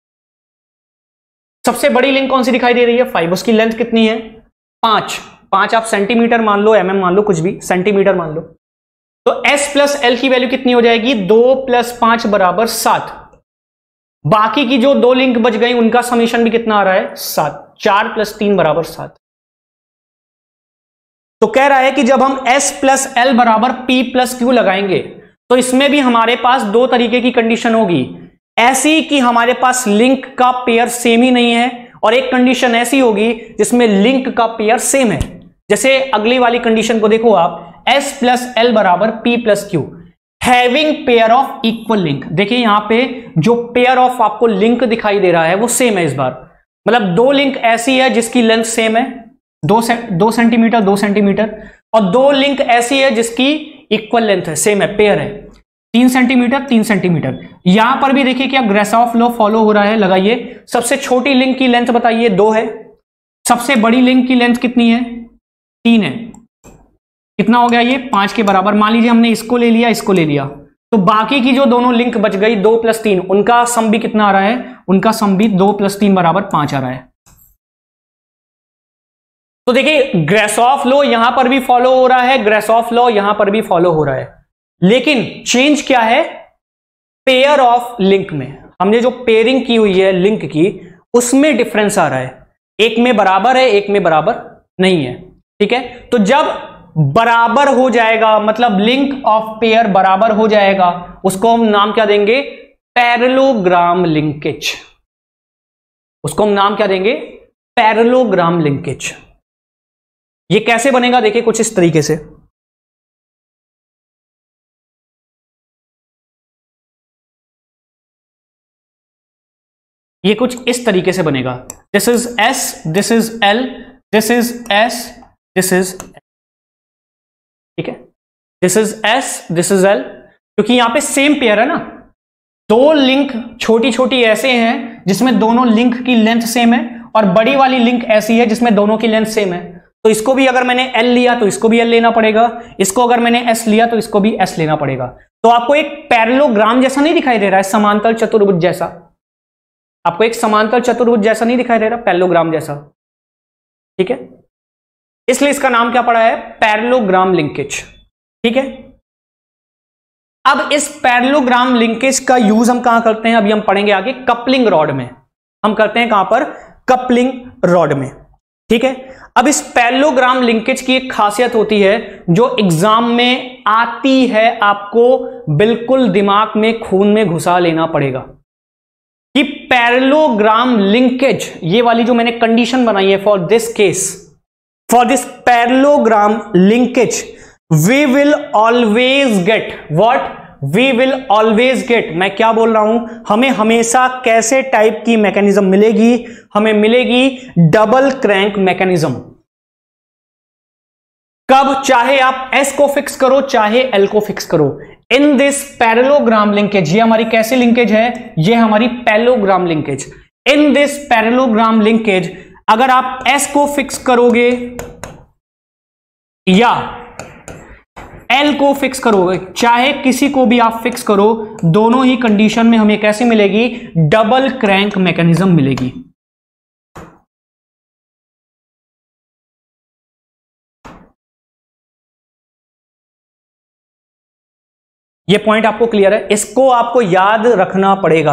सबसे बड़ी लिंक कौन सी दिखाई दे रही है? फाइव। उसकी लेंथ कितनी है? पांच। पांच आप सेंटीमीटर मान लो, एमएम मान लो, कुछ भी, सेंटीमीटर मान लो। तो S प्लस एल की वैल्यू कितनी हो जाएगी? दो प्लस पांच बराबर सात। बाकी की जो दो लिंक बच गई उनका समीशन भी कितना आ रहा है? सात। चार प्लस तीन बराबर सात। तो कह रहा है कि जब हम S प्लस एल बराबर P प्लस क्यू लगाएंगे तो इसमें भी हमारे पास दो तरीके की कंडीशन होगी। ऐसी कि हमारे पास लिंक का पेयर सेम ही नहीं है, और एक कंडीशन ऐसी होगी जिसमें लिंक का पेयर सेम है। जैसे अगली वाली कंडीशन को देखो आप, S प्लस एल बराबर P plus Q, having pair of equal link. देखिए यहां पे जो पेयर ऑफ आपको लिंक दिखाई दे रहा है वो सेम है इस बार, मतलब दो लिंक ऐसी है जिसकी लेंथ सेम है, दो से, दो सेंटीमीटर दो सेंटीमीटर, और दो लिंक ऐसी है जिसकी इक्वल लेंथ है, सेम है, पेयर है, तीन सेंटीमीटर तीन सेंटीमीटर। यहां पर भी देखिए क्या ग्रेसॉफ लॉ फॉलो हो रहा है, लगाइए। सबसे छोटी लिंक की लेंथ बताइए, दो है। सबसे बड़ी लिंक की लेंथ कितनी है? तीन है। कितना हो गया ये? पांच के बराबर। मान लीजिए हमने इसको ले लिया, इसको ले लिया, तो बाकी की जो दोनों लिंक बच गई, दो प्लस तीन, उनका सम भी कितना आ रहा है? उनका सम भी दो प्लस तीन बराबर पांच आ रहा है। तो देखिए ग्रेसॉफ लॉ यहां पर भी फॉलो हो रहा है, ग्रेसॉफ लॉ यहां पर भी फॉलो हो रहा है, लेकिन चेंज क्या है? पेयर ऑफ लिंक में हमने जो पेयरिंग की हुई है लिंक की, उसमें डिफरेंस आ रहा है। एक में बराबर है, एक में बराबर नहीं है। ठीक है, तो जब बराबर हो जाएगा, मतलब लिंक ऑफ पेयर बराबर हो जाएगा, उसको हम नाम क्या देंगे? Parallelogram linkage. उसको हम नाम क्या देंगे? Parallelogram linkage. ये कैसे बनेगा? देखिए कुछ इस तरीके से। ये कुछ इस तरीके से बनेगा। This is S, this is L, this is S, this is, ठीक है, this is S, this is L, क्योंकि यहां पे सेम पेयर है ना। दो लिंक छोटी छोटी ऐसे हैं जिसमें दोनों लिंक की लेंथ सेम है, और बड़ी वाली लिंक ऐसी है जिसमें दोनों की लेंथ सेम है। तो इसको भी अगर मैंने L लिया तो इसको भी L लेना पड़ेगा, इसको अगर मैंने S लिया तो इसको भी S लेना पड़ेगा। तो आपको एक पैरेललोग्राम जैसा नहीं दिखाई दे रहा है, समांतर चतुर्भुज जैसा। आपको एक समांतर चतुर्भुज जैसा नहीं दिखाई दे रहा, पैरेललोग्राम जैसा। ठीक है, इसलिए इसका नाम क्या पड़ा है? Parallelogram linkage. ठीक है, अब इस पैरेललोग्राम लिंकेज का यूज हम कहां करते हैं? अभी हम पढ़ेंगे आगे, कपलिंग रॉड में। हम करते हैं कहां पर? कपलिंग रॉड में। ठीक है, अब इस पैरेललोग्राम लिंकेज की एक खासियत होती है जो एग्जाम में आती है, आपको बिल्कुल दिमाग में खून में घुसा लेना पड़ेगा कि पैरेललोग्राम लिंकेज, ये वाली जो मैंने कंडीशन बनाई है for this case, for this parallelogram linkage, we will always get what? We will always get, मैं क्या बोल रहा हूं, हमें हमेशा कैसे टाइप की मैकेनिज्म मिलेगी? हमें मिलेगी डबल क्रैंक मैकेनिज्म। कब? चाहे आप S को फिक्स करो, चाहे L को फिक्स करो, इन दिस पैरेललोग्राम लिंकेज, ये हमारी कैसी लिंकेज है, ये हमारी parallelogram linkage. In this parallelogram linkage अगर आप एस को फिक्स करोगे या एल को फिक्स करोगे, चाहे किसी को भी आप फिक्स करो, दोनों ही कंडीशन में हमें कैसी मिलेगी, डबल क्रैंक मैकेनिज्म मिलेगी। ये पॉइंट आपको क्लियर है? इसको आपको याद रखना पड़ेगा,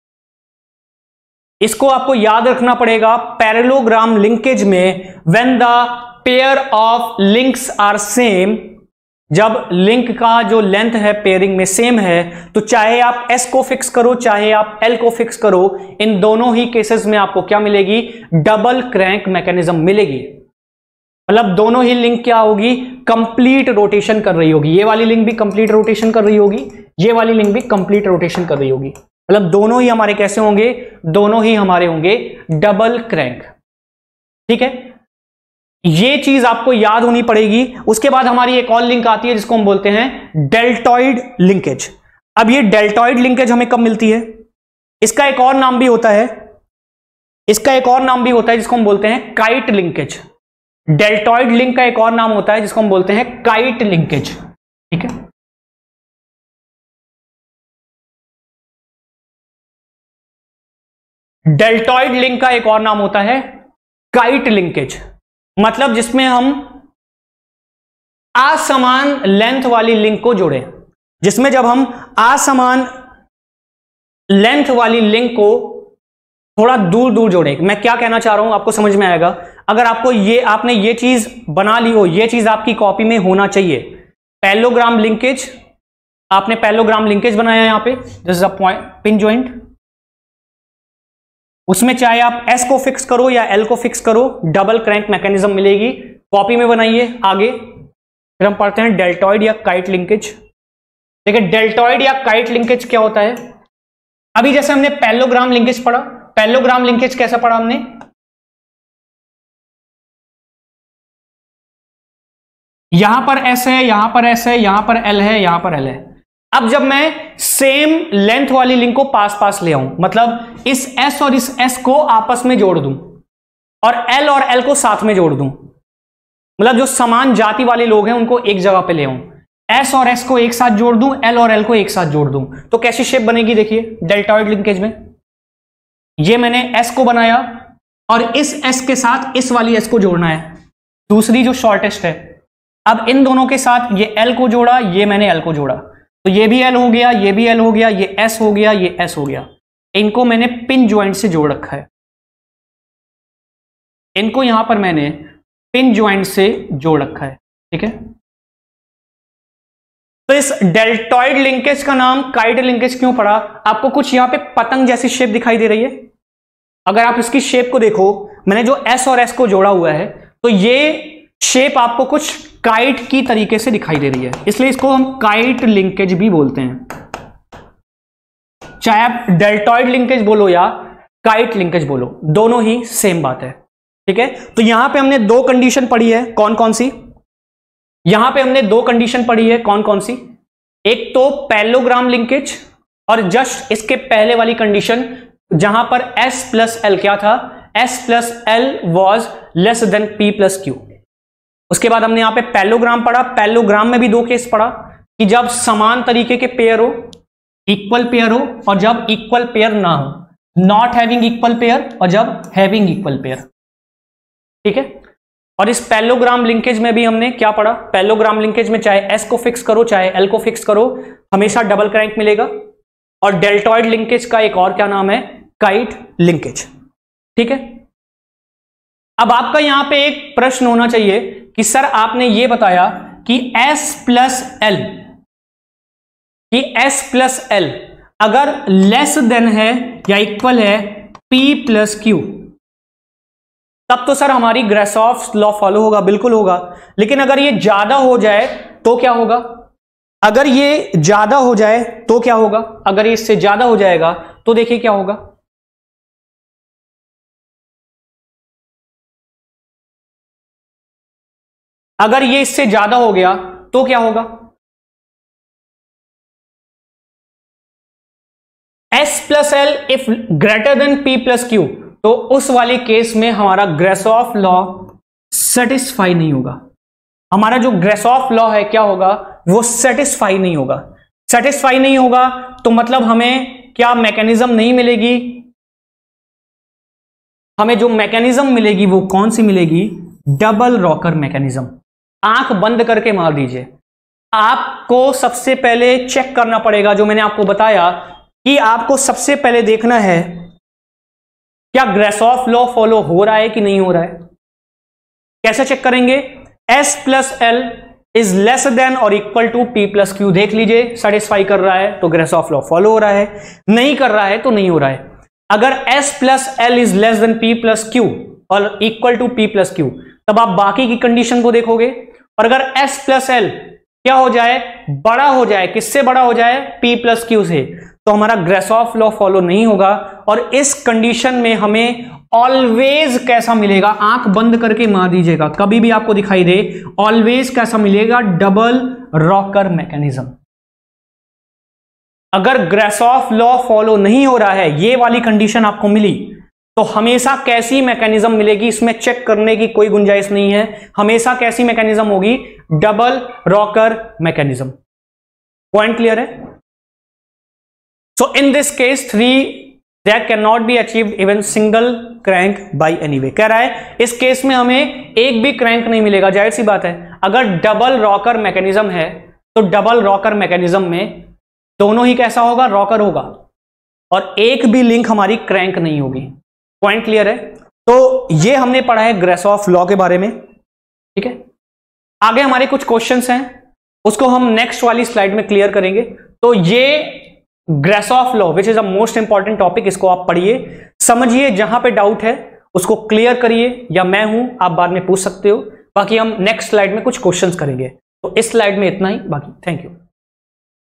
इसको आपको याद रखना पड़ेगा। पैरेललोग्राम लिंकेज में when the pair of links are same, जब लिंक का जो लेंथ है पेयरिंग में सेम है, तो चाहे आप एस को फिक्स करो चाहे आप एल को फिक्स करो, इन दोनों ही केसेस में आपको क्या मिलेगी, डबल क्रैंक मैकेनिज्म मिलेगी। मतलब दोनों ही लिंक क्या होगी, कंप्लीट रोटेशन कर रही होगी। ये वाली लिंक भी कंप्लीट रोटेशन कर रही होगी, ये वाली लिंक भी कंप्लीट रोटेशन कर रही होगी। मतलब दोनों ही हमारे कैसे होंगे, दोनों ही हमारे होंगे डबल क्रैंक। ठीक है, ये चीज आपको याद होनी पड़ेगी। उसके बाद हमारी एक और लिंक आती है जिसको हम बोलते हैं डेल्टॉइड लिंकेज। अब ये डेल्टॉइड लिंकेज हमें कब मिलती है, इसका एक और नाम भी होता है, इसका एक और नाम भी होता है जिसको हम बोलते हैं काइट लिंकेज। डेल्टॉइड लिंक का एक और नाम होता है जिसको हम बोलते हैं काइट लिंकेज। ठीक है, डेल्टॉइड लिंक का एक और नाम होता है काइट लिंकेज, मतलब जिसमें हम असमान लेंथ वाली लिंक को जोड़े, जिसमें जब हम असमान लेंथ वाली लिंक को थोड़ा दूर दूर जोड़े। मैं क्या कहना चाह रहा हूं आपको समझ में आएगा। अगर आपको ये आपने ये चीज बना ली हो, ये चीज आपकी कॉपी में होना चाहिए, पैरेललोग्राम लिंकेज, आपने पैरेललोग्राम लिंकेज बनाया यहां पे, this is a point pin joint, उसमें चाहे आप एस को फिक्स करो या एल को फिक्स करो, डबल क्रैंक मैकेनिज्म मिलेगी। कॉपी में बनाइए आगे, फिर हम पढ़ते हैं डेल्टॉइड या काइट लिंकेज। देखिए डेल्टॉइड या काइट लिंकेज क्या होता है। अभी जैसे हमने पैरेललोग्राम लिंकेज पढ़ा, पैरेललोग्राम लिंकेज कैसा पढ़ा हमने, यहां पर एस है, यहां पर एस है, यहां पर एल है, यहां पर एल है। अब जब मैं सेम लेंथ वाली लिंक को पास पास ले आऊं, मतलब इस एस और इस एस को आपस में जोड़ दूं और एल और एल को साथ में जोड़ दूं, मतलब जो समान जाति वाले लोग हैं उनको एक जगह पे ले आऊं, एस और एस को एक साथ जोड़ दूं, एल और एल को एक साथ जोड़ दूं, तो कैसी शेप बनेगी देखिए डेल्टॉइड लिंकेज में। ये मैंने एस को बनाया और इस एस के साथ इस वाली एस को जोड़ना है, दूसरी जो शॉर्टेस्ट है। अब इन दोनों के साथ ये एल को जोड़ा, ये मैंने एल को जोड़ा, तो ये भी एल हो गया, ये भी एल हो गया, ये एस हो गया, ये एस हो गया। इनको मैंने पिन ज्वाइंट से जोड़ रखा है, इनको यहां पर मैंने पिन ज्वाइंट से जोड़ रखा है। ठीक है, तो इस डेल्टॉइड लिंकेज का नाम काइट लिंकेज क्यों पड़ा, आपको कुछ यहां पे पतंग जैसी शेप दिखाई दे रही है। अगर आप इसकी शेप को देखो, मैंने जो एस और एस को जोड़ा हुआ है, तो ये शेप आपको कुछ काइट की तरीके से दिखाई दे रही है, इसलिए इसको हम काइट लिंकेज भी बोलते हैं। चाहे आप डेल्टॉइड लिंकेज बोलो या काइट लिंकेज बोलो, दोनों ही सेम बात है। ठीक है, तो यहां पे हमने दो कंडीशन पढ़ी है, कौन कौन सी, यहां पे हमने दो कंडीशन पढ़ी है, कौन कौन सी, एक तो पैरेललोग्राम लिंकेज और जस्ट इसके पहले वाली कंडीशन जहां पर एस प्लस एल क्या था, S plus L was less than P plus Q. उसके बाद हमने यहां पे पैरेललोग्राम पढ़ा, पैरेललोग्राम में भी दो केस पढ़ा कि जब समान तरीके के पेयर हो, इक्वल पेयर हो, और जब इक्वल पेयर ना हो, नॉट हैविंग इक्वल पेयर, और जब हैविंग इक्वल पेयर। ठीक है, और इस पैरेललोग्राम लिंकेज में भी हमने क्या पढ़ा, पैरेललोग्राम लिंकेज में चाहे एस को फिक्स करो चाहे एल को फिक्स करो, हमेशा डबल क्रैंक मिलेगा। और डेल्टॉइड लिंकेज का एक और क्या नाम है, काइट लिंकेज। ठीक है, अब आपका यहां पे एक प्रश्न होना चाहिए कि सर आपने ये बताया कि S प्लस एल, कि S प्लस एल अगर लेस देन है या इक्वल है P प्लस क्यू, तब तो सर हमारी ग्रासॉफ्स लॉ फॉलो होगा, बिल्कुल होगा। लेकिन अगर ये ज्यादा हो जाए तो क्या होगा, अगर ये ज्यादा हो जाए तो क्या होगा, अगर ये इससे ज्यादा हो जाएगा तो देखिए क्या होगा, अगर ये इससे ज्यादा हो गया तो क्या होगा, S plus L if greater than P plus Q, तो उस वाले केस में हमारा ग्रासॉफ लॉ सेटिस्फाई नहीं होगा। हमारा जो ग्रासॉफ लॉ है क्या होगा, वो सेटिस्फाई नहीं होगा। सेटिस्फाई नहीं होगा तो मतलब हमें क्या मैकेनिज्म नहीं मिलेगी, हमें जो मैकेनिज्म मिलेगी वो कौन सी मिलेगी, डबल रॉकर मैकेनिज्म। आंख बंद करके मार दीजिए। आपको सबसे पहले चेक करना पड़ेगा, जो मैंने आपको बताया कि आपको सबसे पहले देखना है क्या ग्रासॉफ लॉ फॉलो हो रहा है कि नहीं हो रहा है। कैसे चेक करेंगे, S plus L is less than और equal to P plus Q. देख लीजिए सेटिस्फाई कर रहा है तो ग्रासॉफ लॉ फॉलो हो रहा है, नहीं कर रहा है तो नहीं हो रहा है। अगर S plus L is less than P plus Q और equal to P plus Q, तब आप बाकी की कंडीशन को देखोगे। और अगर S प्लस एल क्या हो जाए, बड़ा हो जाए, किससे बड़ा हो जाए, P प्लस क्यू से, तो हमारा ग्रासॉफ लॉ फॉलो नहीं होगा। और इस कंडीशन में हमें ऑलवेज कैसा मिलेगा, आंख बंद करके मार दीजिएगा, कभी भी आपको दिखाई दे, ऑलवेज कैसा मिलेगा, डबल रॉकर मैकेनिज्म। अगर ग्रासॉफ लॉ फॉलो नहीं हो रहा है, ये वाली कंडीशन आपको मिली, तो हमेशा कैसी मैकेनिज्म मिलेगी, इसमें चेक करने की कोई गुंजाइश नहीं है। हमेशा कैसी मैकेनिज्म होगी, double rocker mechanism. Point clear है? So in this case three that can not be achieved even single crank by any way. कह रहा है इस केस में हमें एक भी क्रैंक नहीं मिलेगा। जाहिर सी बात है, अगर डबल रॉकर मैकेनिज्म है तो डबल रॉकर मैकेनिज्म में दोनों ही कैसा होगा, रॉकर होगा, और एक भी लिंक हमारी क्रैंक नहीं होगी। पॉइंट क्लियर है? तो ये हमने पढ़ा है ग्रासॉफ लॉ के बारे में। ठीक है, आगे हमारे कुछ क्वेश्चंस हैं, उसको हम नेक्स्ट वाली स्लाइड में क्लियर करेंगे। तो ये Grashof law which is a most important topic, इसको आप पढ़िए, समझिए, जहां पे डाउट है उसको क्लियर करिए, या मैं हूं, आप बाद में पूछ सकते हो। बाकी हम नेक्स्ट स्लाइड में कुछ क्वेश्चंस करेंगे। तो इस स्लाइड में इतना ही, बाकी थैंक यू।